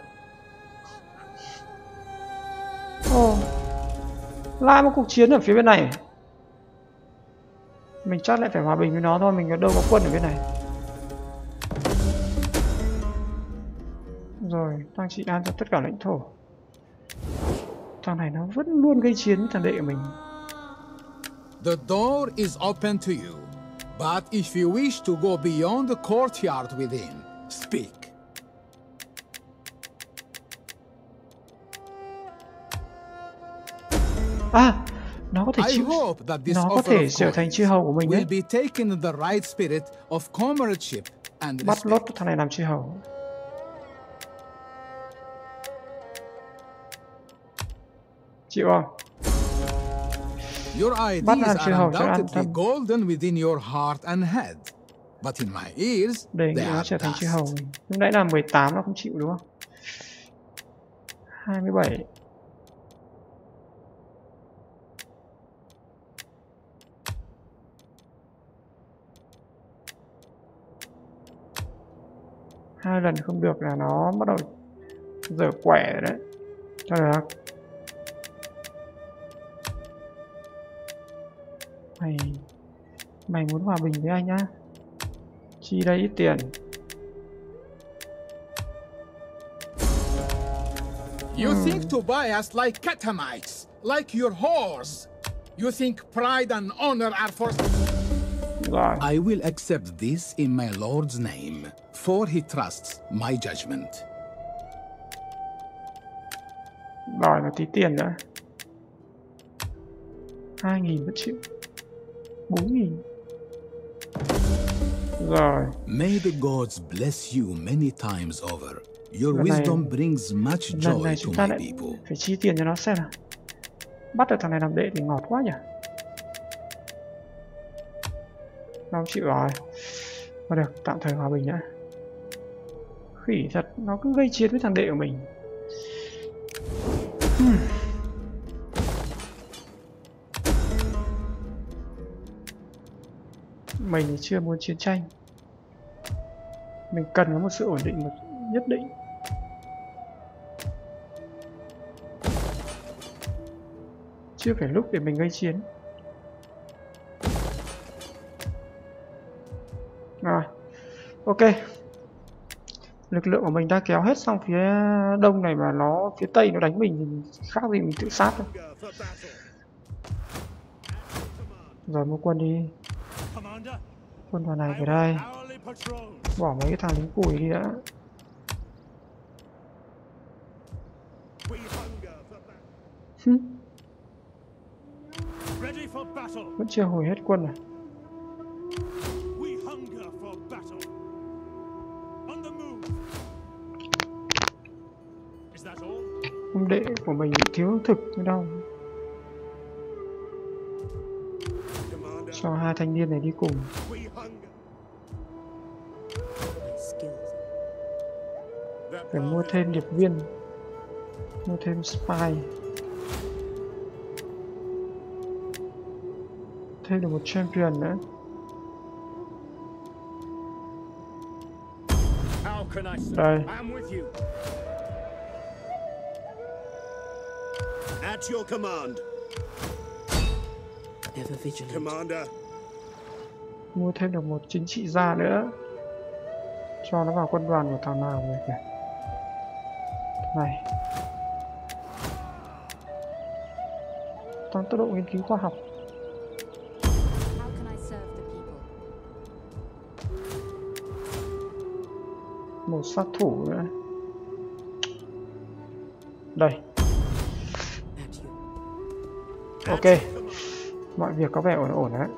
Ồ, lại một cuộc chiến ở phía bên này. Mình chắc lại phải hòa bình với nó thôi, mình đâu có quân ở bên này. Rồi, tăng trị an cho tất cả lãnh thổ. Thằng này nó vẫn luôn gây chiến với thằng đệ của mình. The door is open to you, but if you wish to go beyond the courtyard within, speak. À, nó có thể chịu, nó có thể trở thành chư hầu của mình đấy. Will be taken in the right spirit of comradeship and bắt lót thằng này làm chư hầu. Chịu không? Your ideas are undoubtedly golden within your heart and head, but in my ears, đề nghị nó trở thành chư hầu. Lúc nãy là mười tám nó không chịu đúng không? hai mươi bảy. Hai lần không được là nó bắt đầu dở quẻ rồi đấy. Cho được. Mày Mày muốn hòa bình với anh á? Chi đây ít tiền. You hmm. think to buy us like catamites, like your horse. You think pride and honor are for... Rồi. I will accept this in my Lord's name, for he trusts my judgment. Đòi một tí tiền nữa. Hai nghìn vẫn chịu. Bốn nghìn. Rồi. May the gods bless you many times over. Your Lần này- wisdom brings much Lần joy này to chúng ta my lại people. phải chi tiền cho nó xem nào. Bắt được thằng này làm đệ thì ngọt quá nhỉ. Nó không chịu rồi. Mà được, tạm thời hòa bình nhá. Khỉ thật, nó cứ gây chiến với thằng đệ của mình. Hmm. Mình thì chưa muốn chiến tranh. Mình cần có một sự ổn định một nhất định. Chưa phải lúc để mình gây chiến. Rồi, ok. Lực lượng của mình đã kéo hết sang phía đông này mà nó phía tây nó đánh mình thì khác gì mình tự sát thôi. For battle. Rồi mua quân đi. Commander, Quân vào này I về đây. will hourly patrol. Bỏ mấy cái thằng lính cùi đi đã. We hunger for battle. Hứ, Ready for battle. vẫn chưa hồi hết quân à? We hunger for battle. On the move. Is that all? Ông đệ của mình thiếu lương thực mới đâu. Commander, Cho hai thanh niên này đi cùng. we hunger. My skills. That Phải mua path thêm điệp viên. Mua thêm spy. Thêm được một champion nữa. How can I serve? Đây. I'm with you. At your command, Ever vigilant. Commander. Mua thêm được một chính trị gia nữa. Cho nó vào quân đoàn của thằng nào vậy kìa. Này. Tăng tốc độ nghiên cứu khoa học. How can I serve the people? Một sát thủ nữa. Đây. At you. Ok. Mọi việc có vẻ ổn ổn đấy.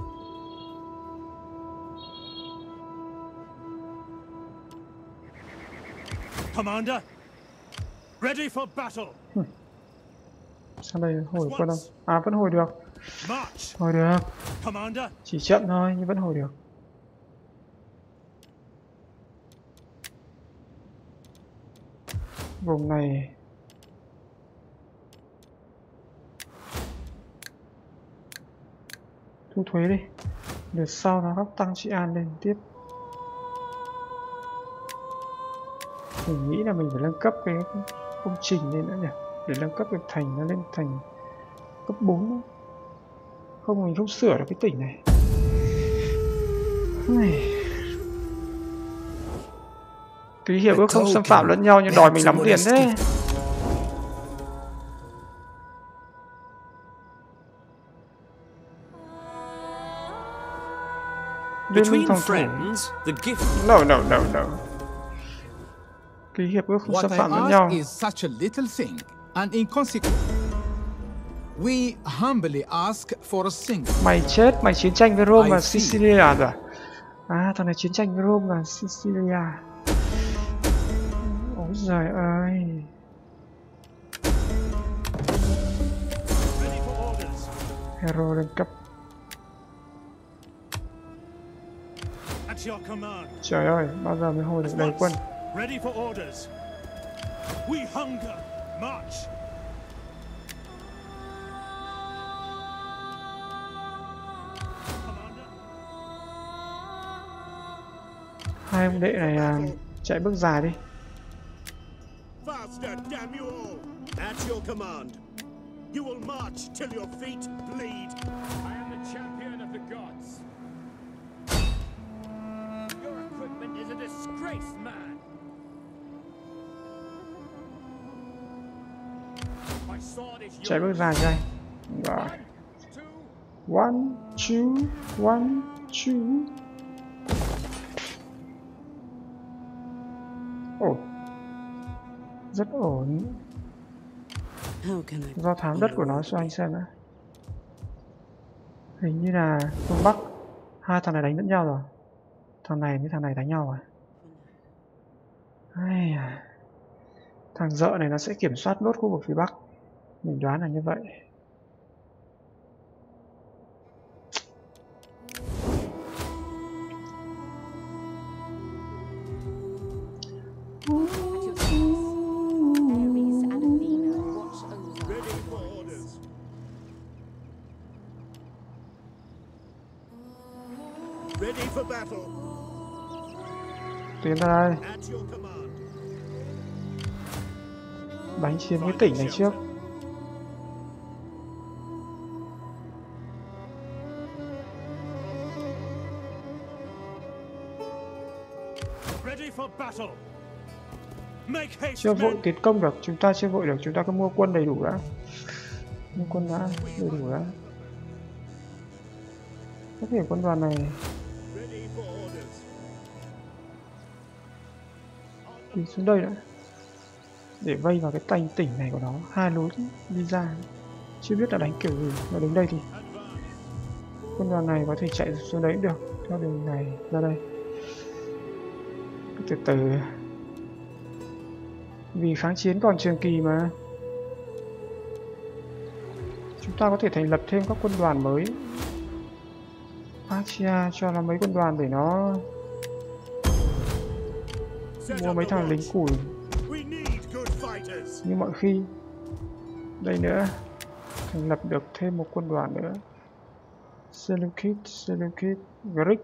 Commander, ready for battle. Sang đây hồi quân không? À vẫn hồi được. March. Hồi được. Commander, Chỉ chậm thôi nhưng vẫn hồi được. Vùng này thu thuế đi. Đợt sau nó góc tăng trị an lên tiếp. Mình nghĩ là mình phải nâng cấp cái công trình lên nữa nhỉ. Để nâng cấp cái thành nó lên thành cấp bốn nữa. Không mình không sửa được cái tỉnh này. Này. Ký hiệp ước không xâm phạm lẫn nhau nhưng đòi mình lắm tiền đấy. Liên minh Between phòng thủ. friends, the gift. No, no, no, no. Ký hiệp ước không What xâm I phạm lẫn nhau. ask is such a little thing, and inconsequent. We humbly ask for a single. Mày chết, mày chiến tranh với Rome I và see. Sicilia rồi. À, thằng này chiến tranh với Rome và Sicilia. Ôi giời ơi. ready for orders. Hero lên cấp. At your command. Trời ơi, bao giờ mới hồi được đầy quân. Ready for orders. We hunger. March. Commander, Hai ông đệ này à, chạy bước dài đi. faster, damn you all. At your command. You will march till your feet bleed. I am the champion of the gods. Your equipment is a disgrace, man. My sword is Chạy bước yours. dài cho anh. Rồi. One, two, One, two, one, Chú. Ồ, rất ổn. How can I Do thám đất của nó cho anh xem đã. Hình như là phương Bắc. Hai thằng này đánh lẫn nhau rồi. Thằng này với thằng này đánh nhau rồi. Ai à. Thằng dợ này nó sẽ kiểm soát nốt khu vực phía Bắc. Mình đoán là như vậy. At your service. Ares and Athena watch over Ready our for warriors. orders. Ready for battle. Tiến ra đây. At your command. Đánh chiếm cái tỉnh này trước. Ready for battle. Make haste, Chưa vội men. tiến công được, chúng ta chưa vội được, chúng ta cứ mua quân đầy đủ đã. Mua quân đã, đầy đủ đã. Có thể quân đoàn này Ready for orders. đi xuống đây đã. Để vây vào cái tanh tỉnh này của nó, hai lối đi ra. Chưa biết là đánh kiểu gì, nó đến đây thì quân đoàn này có thể chạy xuống đấy cũng được. Theo đường này ra đây. Cứ từ từ. Vì kháng chiến còn trường kỳ mà. Chúng ta có thể thành lập thêm các quân đoàn mới. Parthia cho nó mấy quân đoàn để nó Set mua up mấy the thằng lính watch. củi We need good fighters. như mọi khi. Đây nữa, thành lập được thêm một quân đoàn nữa. Seleucid, Seleucid, Greek.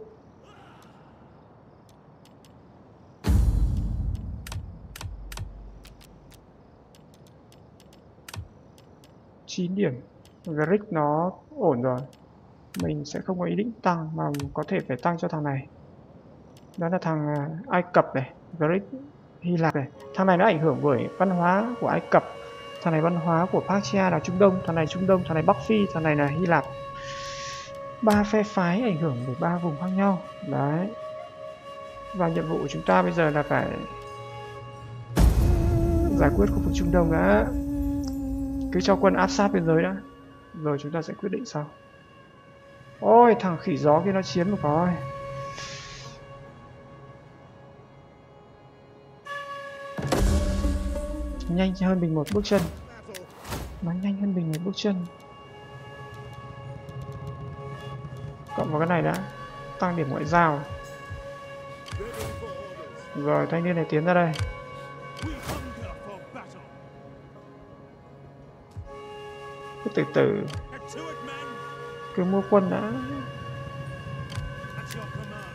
chín điểm. Greek nó ổn rồi. Mình sẽ không có ý định tăng mà có thể phải tăng cho thằng này. Đó là thằng à, Ai Cập này, Greek, Hy Lạp này. Thằng này nó ảnh hưởng bởi văn hóa của Ai Cập. Thằng này văn hóa của Parthia là Trung Đông, thằng này Trung Đông, thằng này Bắc Phi, thằng này là Hy Lạp. Ba phe phái ảnh hưởng bởi ba vùng khác nhau. Đấy. Và nhiệm vụ của chúng ta bây giờ là phải giải quyết khu vực Trung Đông đã. Cứ cho quân áp sát biên giới đã. Rồi chúng ta sẽ quyết định sau. Ôi, thằng khỉ gió kia nó chiếm được rồi. Nhanh hơn mình một bước chân. Battle. Nó nhanh hơn mình một bước chân. Cộng vào cái này đã. Tăng điểm ngoại giao. Ready for orders. Rồi thanh niên này tiến ra đây. We hunger for battle. Cứ từ từ. Get to it, men. Cứ mua quân đã. At your command.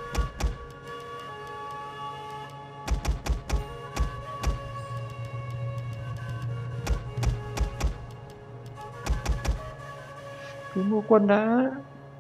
Cứ mua quân đã.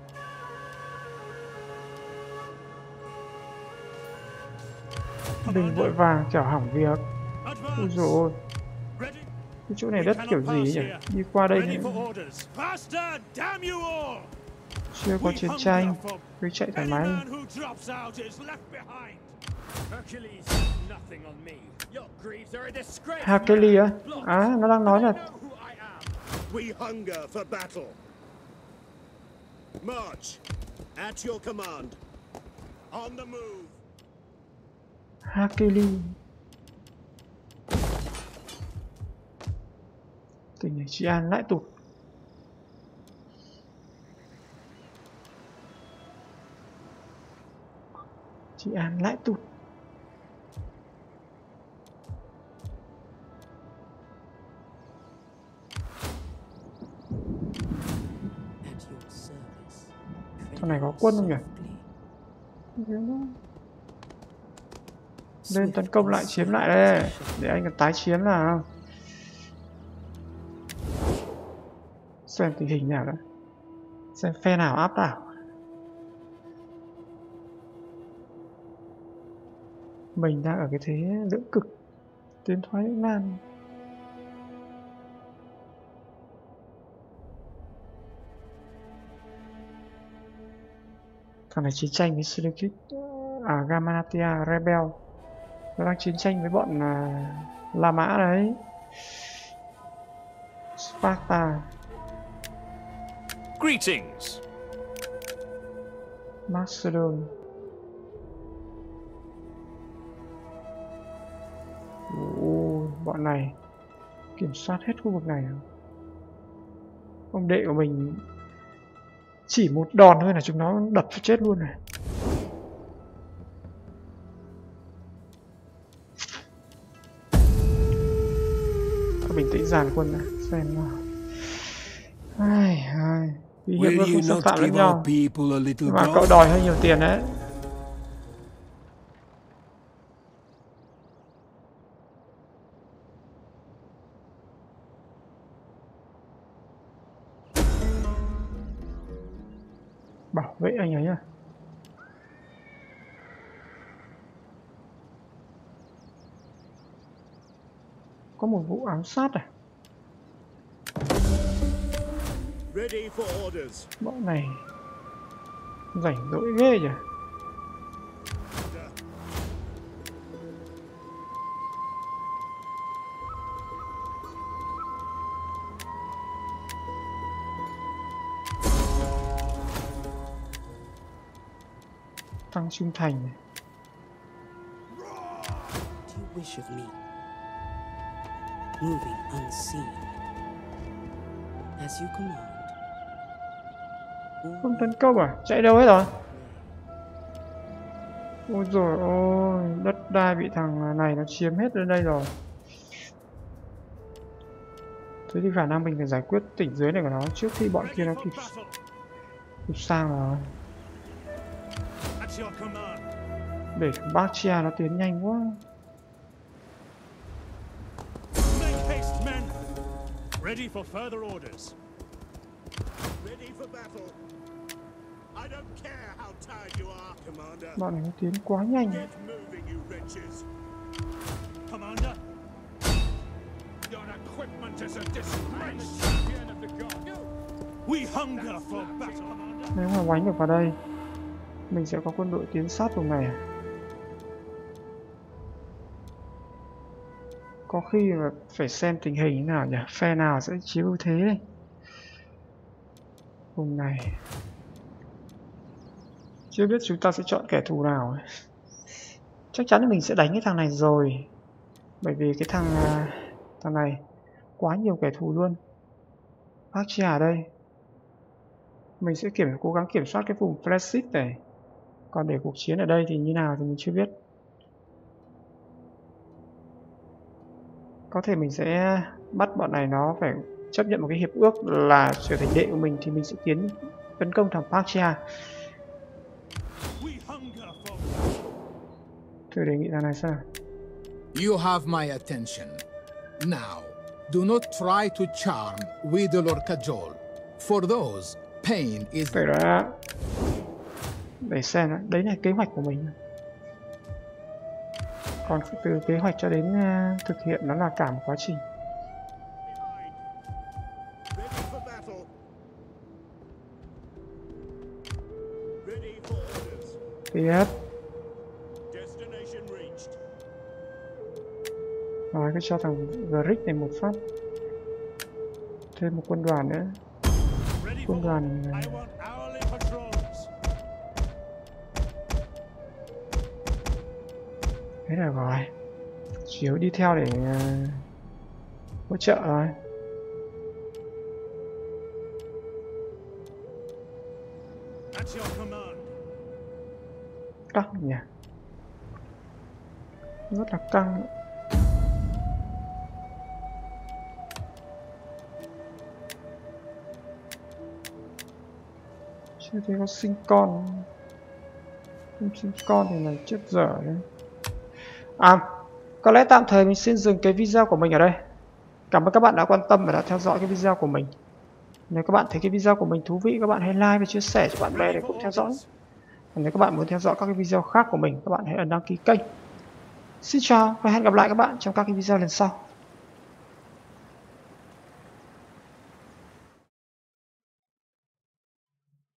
Đừng vội vàng chở hỏng việc. Ôi Advance. dồi ôi, Ready. cái chỗ này We đất cannot kiểu gì pass nhỉ? here. Đi qua đây Ready thì for orders. Faster, damn you all. chưa có We chiến hunger tranh. for Cứ chạy thoải any mái. man who drops out is left behind. Hercules, nothing on me. Your greeds are a disgrace. Hercules á? man. À, nó đang nói Do you là know who I am? We hunger for battle. March. At your command. On the move. Hercules. Tỉnh này Trị An lại tụt. Trị An lại tụt. At your service. Thằng này có quân không nhỉ? Lên tấn công lại, chiếm lại đây. Để anh còn tái chiếm nào. Xem tình hình nào đã. Xem phe nào áp đảo. Mình đang ở cái thế lưỡng cực. Tiến thoái lưỡng nan. Thằng này chiến tranh với Seleucid, à Gamanatia Rebel. Nó đang chiến tranh với bọn uh, La Mã đấy. Sparta. Greetings. Macedon. Ồ, bọn này kiểm soát hết khu vực này. Ông đệ của mình chỉ một đòn thôi là chúng nó đập cho chết luôn này. Các bình tĩnh dàn quân này xem nào. Ai ai uy hiếp với không xâm phạm lẫn nhau. Mà cậu đòi hơi nhiều tiền đấy. Bảo vệ anh ấy à? Có một vụ ám sát à? Ready for orders. Bọn này rảnh rỗi ghê nhỉ? Tăng trung thành này. What do you wish of me? Moving unseen. As you command. Không tấn công à? Chạy đâu hết rồi? Ôi rồi ôi, đất đai bị thằng này nó chiếm hết lên đây rồi. Thế thì khả năng mình phải giải quyết tỉnh dưới này của nó trước khi bọn kia nó kịp kịp sang rồi. Để Bactria nó tiến nhanh quá. Ready for further orders. Ready for battle. I don't care how tired you are, Commander. Bọn này nó tiến quá nhanh. Get moving, you wretches. Commander, your equipment is a disgrace. Champion of the god. We hunger for battle, Commander. Nếu mà đánh được vào đây, mình sẽ có quân đội tiến sát vùng này. Có khi mà phải xem tình hình như nào nhỉ? Phe nào sẽ chiếm ưu thế đây? Vùng này chưa biết chúng ta sẽ chọn kẻ thù nào. Chắc chắn là mình sẽ đánh cái thằng này rồi, bởi vì cái thằng thằng này quá nhiều kẻ thù luôn. Bactria ở đây, mình sẽ kiểm cố gắng kiểm soát cái vùng Flesit này. Còn để cuộc chiến ở đây thì như nào thì mình chưa biết. Có thể mình sẽ bắt bọn này nó phải chấp nhận một cái hiệp ước là trở thành đệ của mình thì mình sẽ tiến tấn công thằng Bactria. Thử đề nghị thằng này xem. You have my attention. Now, do not try to charm, wheedle or cajole. For those, pain is... Phải đó. Để xem đó. Đấy là kế hoạch của mình. Còn từ kế hoạch cho đến uh, thực hiện nó là cả một quá trình. Ready for battle. Ready for orders. Tiếp. Destination reached. Rồi cứ cho thằng Grick này một phát. Thêm một quân đoàn nữa. Quân đoàn này. Thế là rồi. Chiếu đi theo để uh, hỗ trợ rồi. Căng nhỉ. Rất là căng. Chưa thấy có sinh con. Không sinh con thì là chết dở đấy. À, có lẽ tạm thời mình xin dừng cái video của mình ở đây. Cảm ơn các bạn đã quan tâm và đã theo dõi cái video của mình. Nếu các bạn thấy cái video của mình thú vị, các bạn hãy like và chia sẻ cho bạn bè để cũng theo dõi. Và nếu các bạn muốn theo dõi các cái video khác của mình, các bạn hãy ấn đăng ký kênh. Xin chào và hẹn gặp lại các bạn trong các cái video lần sau.